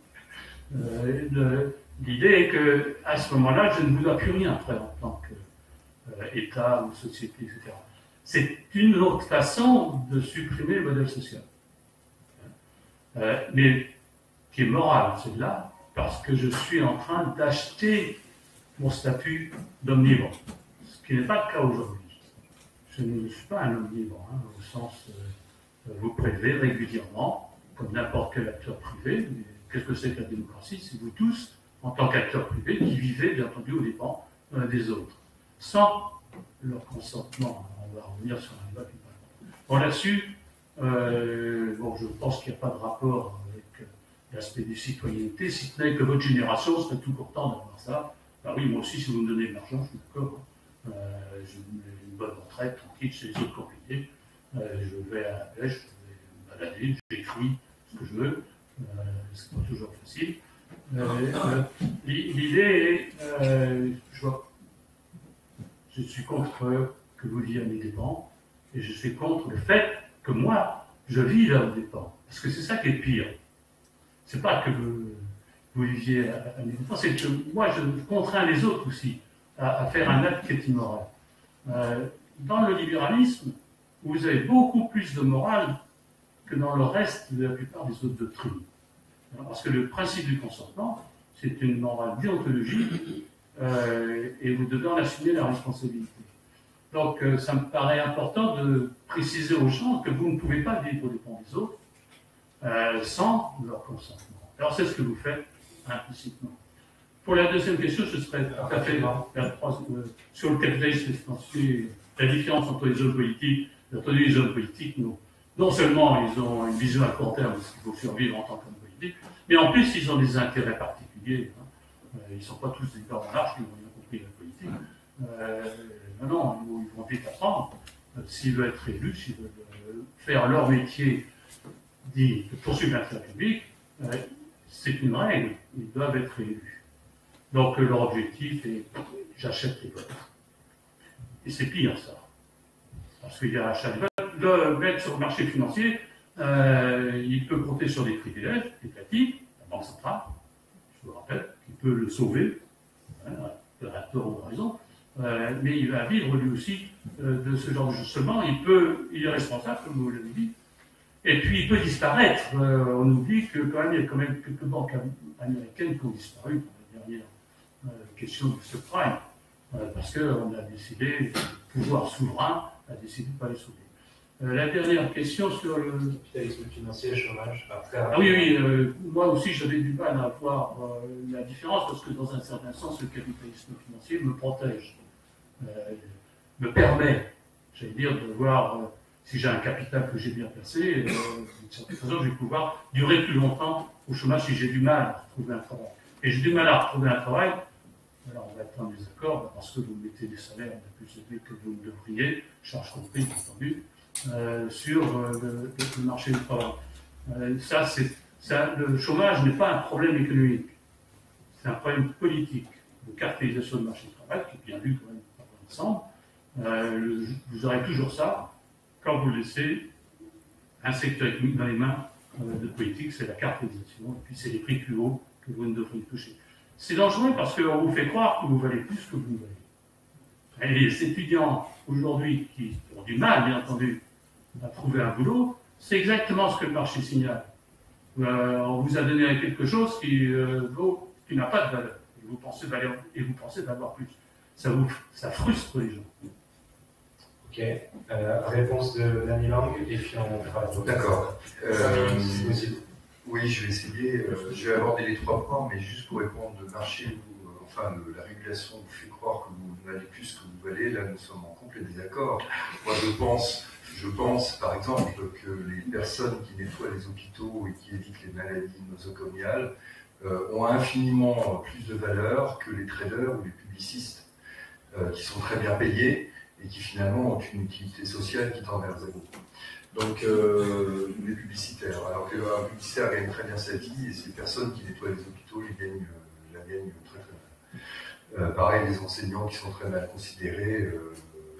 Euh, L'idée est qu'à ce moment-là, je ne vous dois plus rien après en tant qu'État euh, ou société, et cetera. C'est une autre façon de supprimer le modèle social. Euh, mais qui est moral, c'est là, parce que je suis en train d'acheter mon statut d'homme libre, ce qui n'est pas le cas aujourd'hui. Je ne suis pas un homme libre, hein, au sens, euh, vous prélevez régulièrement, comme n'importe quel acteur privé. Qu'est-ce que c'est que la démocratie? C'est vous tous, en tant qu'acteurs privés, qui vivez, bien entendu, aux dépens euh, des autres, sans leur consentement. On va revenir sur un débat qui parle. Bon, là-dessus, Euh, bon, je pense qu'il n'y a pas de rapport avec euh, l'aspect des citoyennetés, si ce n'est que votre génération serait tout content d'avoir ça. Ben oui, moi aussi, si vous me donnez de l'argent, je suis d'accord. Euh, j'ai une bonne retraite, tranquille, chez les autres compliqués. Euh, je vais à la pêche, je vais me balader, j'écris ce que je veux. Euh, c'est pas toujours facile. Euh, euh, L'idée est, euh, je, vois, je suis contre que vous viviez à mes dépens, et je suis contre le fait que moi, je vis à vos dépens. Parce que c'est ça qui est pire. C'est pas que vous, vous viviez à, à mes dépens, c'est que moi, je contrains les autres aussi à, à faire un acte qui est immoral. Euh, dans le libéralisme, vous avez beaucoup plus de morale que dans le reste de la plupart des autres doctrines. Parce que le principe du consentement, c'est une morale déontologique, euh, et vous devez en assumer la responsabilité. Donc, euh, ça me paraît important de préciser aux gens que vous ne pouvez pas vivre aux dépens des autres euh, sans leur consentement. Alors, c'est ce que vous faites implicitement. Pour la deuxième question, ce serait tout à fait la troisième, euh, sur le capitalisme financier, la différence entre les hommes politiques. Bien entendu, les hommes politiques, non, non seulement ils ont une vision à court terme de ce qu'il faut survivre en tant qu'homme politique, mais en plus, ils ont des intérêts particuliers. Hein. Euh, ils ne sont pas tous des corps en arche qui ont bien compris la politique. Euh, non, non, ils vont vite apprendre. Euh, s'ils veulent être élus, s'ils veulent euh, faire leur métier dit de poursuivre l'intérêt public, euh, c'est une règle, ils doivent être élus. Donc euh, leur objectif est j'achète les votes. Et c'est pire ça. Parce qu'il y a achat des votes. Le mettre sur le marché financier, euh, il peut compter sur des privilèges étatiques, la Banque centrale, je vous rappelle, qui peut le sauver, hein, à tort ou à raison, euh, mais il va vivre lui aussi euh, de ce genre d'ajustement. Il peut, il est responsable, comme vous l'avez dit, et puis il peut disparaître. Euh, on oublie que quand même, il y a quand même quelques banques américaines qui ont disparu dans la dernière euh, question du subprime, euh, parce qu'on a décidé, le pouvoir souverain a décidé de ne pas les sauver. Euh, la dernière question sur le capitalisme financier, chômage. Ah oui, oui, euh, moi aussi j'avais du mal à voir euh, la différence parce que dans un certain sens, le capitalisme financier me protège, euh, me permet, j'allais dire, de voir euh, si j'ai un capital que j'ai bien placé, euh, d'une certaine façon, je vais pouvoir durer plus longtemps au chômage si j'ai du mal à retrouver un travail. Et j'ai du mal à retrouver un travail, alors on va être en désaccord parce que vous mettez des salaires plus élevés que vous ne devriez, charges comprises, bien entendu. Euh, sur euh, le, le marché du travail. Euh, ça, c'est, ça, le chômage n'est pas un problème économique, c'est un problème politique, de caractérisation du marché du travail, qui est bien vu quand même par l'ensemble. Euh, le, vous aurez toujours ça quand vous laissez un secteur économique dans les mains euh, de politique, c'est la caractérisation, et puis c'est les prix plus hauts que vous ne devriez toucher. C'est dangereux parce qu'on vous fait croire que vous valez plus que vous valez. Et les étudiants aujourd'hui qui ont du mal, bien entendu, à trouver un boulot, c'est exactement ce que le marché signale. Euh, on vous a donné quelque chose qui, euh, vaut, qui n'a pas de valeur, et vous pensez valer, et vous pensez d'avoir plus. Ça, vous, ça frustre les gens. Ok. Euh, réponse de Dany Lang, et puis on fera la D'accord. Euh, oui, je vais essayer. Euh, je vais aborder les trois points, mais juste pour répondre, le marché, vous, euh, enfin, le, la régulation vous fait croire que vous valez plus que vous valez. Là, nous sommes en complet désaccord. Moi, je pense, je pense, par exemple, que les personnes qui nettoient les hôpitaux et qui évitent les maladies nosocomiales euh, ont infiniment plus de valeur que les traders ou les publicistes, euh, qui sont très bien payés et qui finalement ont une utilité sociale qui tend vers zéro. Donc, euh, les publicitaires. Alors qu'un publicitaire gagne très bien sa vie, et ces personnes qui nettoient les hôpitaux les gagnent, euh, la gagnent très très mal. Euh, pareil, les enseignants qui sont très mal considérés. Euh,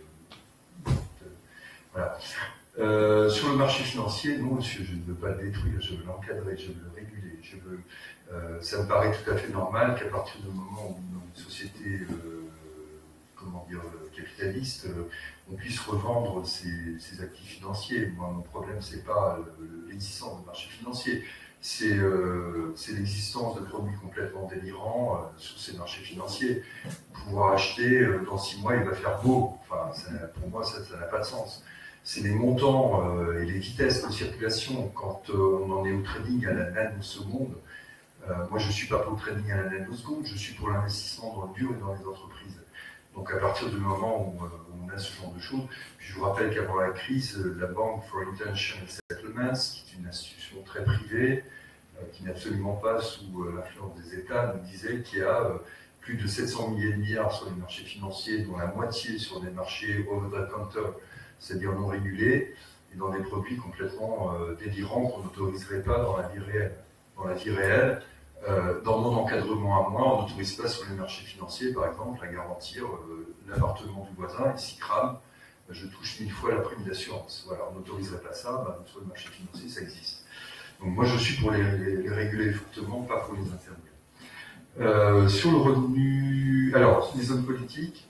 euh, voilà. Euh, sur le marché financier, non, monsieur, je ne veux pas le détruire, je veux l'encadrer, je veux le réguler. Je veux, euh, ça me paraît tout à fait normal qu'à partir du moment où dans une société, euh, comment dire, capitaliste, euh, on puisse revendre ses, ses actifs financiers. Moi, mon problème, c'est pas l'existence du marché financier, c'est euh, l'existence de produits complètement délirants euh, sur ces marchés financiers. Pouvoir acheter, euh, dans six mois, il va faire beau. Enfin, ça, pour moi, ça n'a pas de sens. C'est les montants euh, et les vitesses de circulation. Quand euh, on en est au trading à la nanoseconde, euh, moi, je ne suis pas pour le trading à la nanoseconde, je suis pour l'investissement dans le dur et dans les entreprises. Donc à partir du moment où, où on a ce genre de choses, je vous rappelle qu'avant la crise, la Bank for International Settlements, qui est une institution très privée, euh, qui n'est absolument pas sous euh, l'influence des États, nous disait qu'il y a euh, plus de sept cents milliers de milliards sur les marchés financiers, dont la moitié sur des marchés over-the-counter, c'est-à-dire non régulés, et dans des produits complètement euh, délirants qu'on n'autoriserait pas dans la vie réelle. Dans la vie réelle, Euh, dans mon encadrement à moi, on n'autorise pas sur les marchés financiers, par exemple, à garantir euh, l'appartement du voisin, et s'il crame, je touche mille fois la prime d'assurance. Voilà, on n'autoriserait pas ça, bah, sur le marché financier, ça existe. Donc moi, je suis pour les, les, les réguler fortement, pas pour les interdire. Euh, sur le revenu... Alors, les hommes politiques,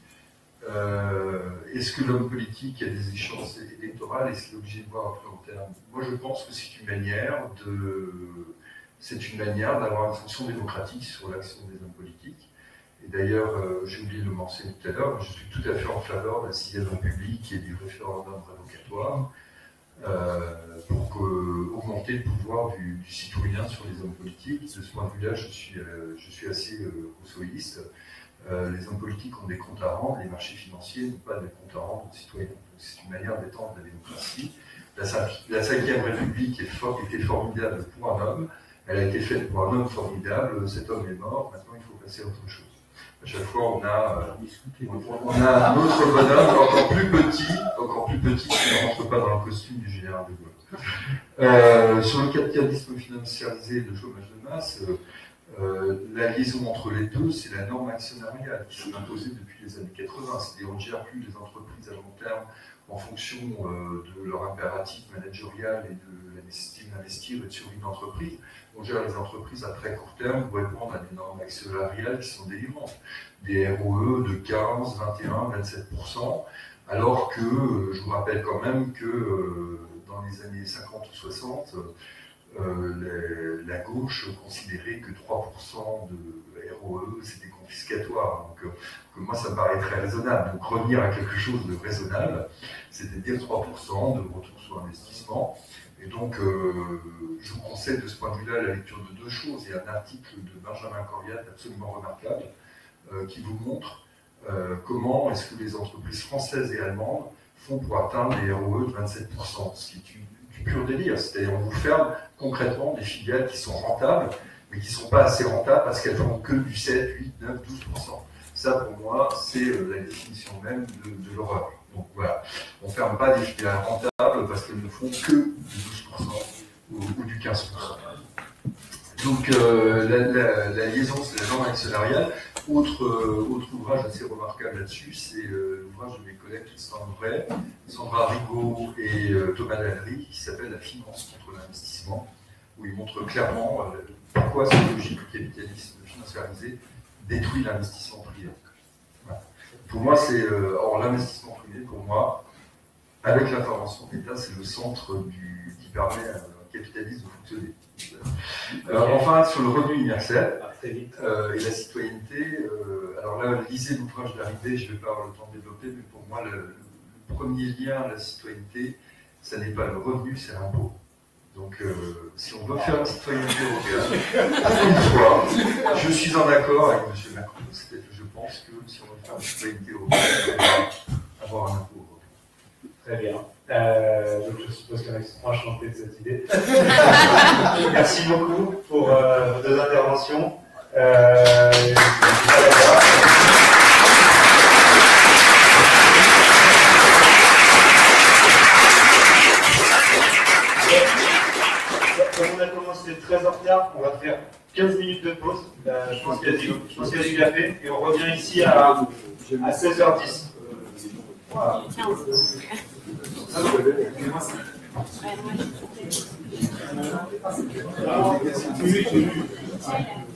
euh, est-ce que l'homme politique a des échéances électorales? Est-ce qu'il est obligé de voir à plus long terme? Moi, je pense que c'est une manière de... C'est une manière d'avoir une fonction démocratique sur l'action des hommes politiques. Et d'ailleurs, euh, j'ai oublié de le mentionner tout à l'heure, je suis tout à fait en faveur de la sixième République et du référendum révocatoire euh, pour que, augmenter le pouvoir du, du citoyen sur les hommes politiques. De ce point de vue-là, je suis, euh, je suis assez euh, rousseauiste. Euh, les hommes politiques ont des comptes à rendre, les marchés financiers n'ont pas de comptes à rendre aux citoyens. C'est une manière d'étendre la démocratie. La, la cinquième République est for, était formidable pour un homme. Elle a été faite pour un homme formidable, cet homme est mort, maintenant il faut passer à autre chose. À chaque fois, on a, on a un autre bonhomme encore plus petit, encore plus petit qui ne rentre pas dans le costume du général de Gaulle. Euh, sur le capitalisme financiarisé et le chômage de masse, euh, la liaison entre les deux, c'est la norme actionnariale qui s'est imposée depuis les années quatre-vingts. C'est-à-dire qu'on ne gère plus les entreprises à long terme, en fonction euh, de leur impératif managérial et de la nécessité d'investir et de survie d'entreprise. On gère les entreprises à très court terme pour répondre à des normes salariales qui sont délirantes. Des R O E de quinze, vingt et un, vingt-sept pour cent, alors que euh, je vous rappelle quand même que euh, dans les années cinquante ou soixante, euh, les, la gauche considérait que trois pour cent de R O E c'était confiscatoire. Donc, euh, que moi ça me paraît très raisonnable. Donc revenir à quelque chose de raisonnable, c'est-à-dire trois pour cent de retour sur investissement. Et donc, euh, je vous conseille de ce point de vue-là la lecture de deux choses. Il y a un article de Benjamin Corbiat absolument remarquable euh, qui vous montre euh, comment est-ce que les entreprises françaises et allemandes font pour atteindre des R O E de vingt-sept pour cent, ce qui est du, du pur délire. C'est-à-dire on vous ferme concrètement des filiales qui sont rentables, mais qui ne sont pas assez rentables parce qu'elles font que du sept, huit, neuf, douze pour cent. Ça, pour moi, c'est euh, la définition même de, de l'horreur. Donc voilà, on ne ferme pas des filiales rentables parce qu'elles ne font que du douze pour cent ou, ou du quinze pour cent. Donc euh, la, la, la liaison, c'est la norme actionnariale. Autre, euh, autre ouvrage assez remarquable là-dessus, c'est euh, l'ouvrage de mes collègues Tristan Vray, Sandra Rigaud et euh, Thomas Lallery, qui s'appelle La finance contre l'investissement, où ils montrent clairement euh, pourquoi cette logique du capitalisme financiarisé détruit l'investissement privé. Voilà. Pour moi, c'est euh, or l'investissement privé, pour moi, avec l'intervention de l'État, c'est le centre du, qui permet à un capitalisme de fonctionner. Alors, enfin, sur le revenu universel euh, et la citoyenneté, euh, alors là, lisez l'ouvrage d'arrivée, je ne vais pas avoir le temps de développer, mais pour moi, le, le premier lien à la citoyenneté, ça n'est pas le revenu, c'est l'impôt. Donc, euh, si on veut faire une citoyenneté européenne, une fois, je suis en accord avec M. Macron. C'est-à-dire que je pense que si on veut faire une citoyenneté européenne, on va avoir un impôt européen. Très bien. Euh, donc je suppose qu'il y en a qui sont enchantés de cette idée. Merci beaucoup pour euh, vos deux interventions. Euh, Comme on a commencé très en retard, on va faire quinze minutes de pause. Euh, je pense qu'il y a du, je pense qu'il y a du café et on revient ici à, à seize heures dix. Voilà. Ah,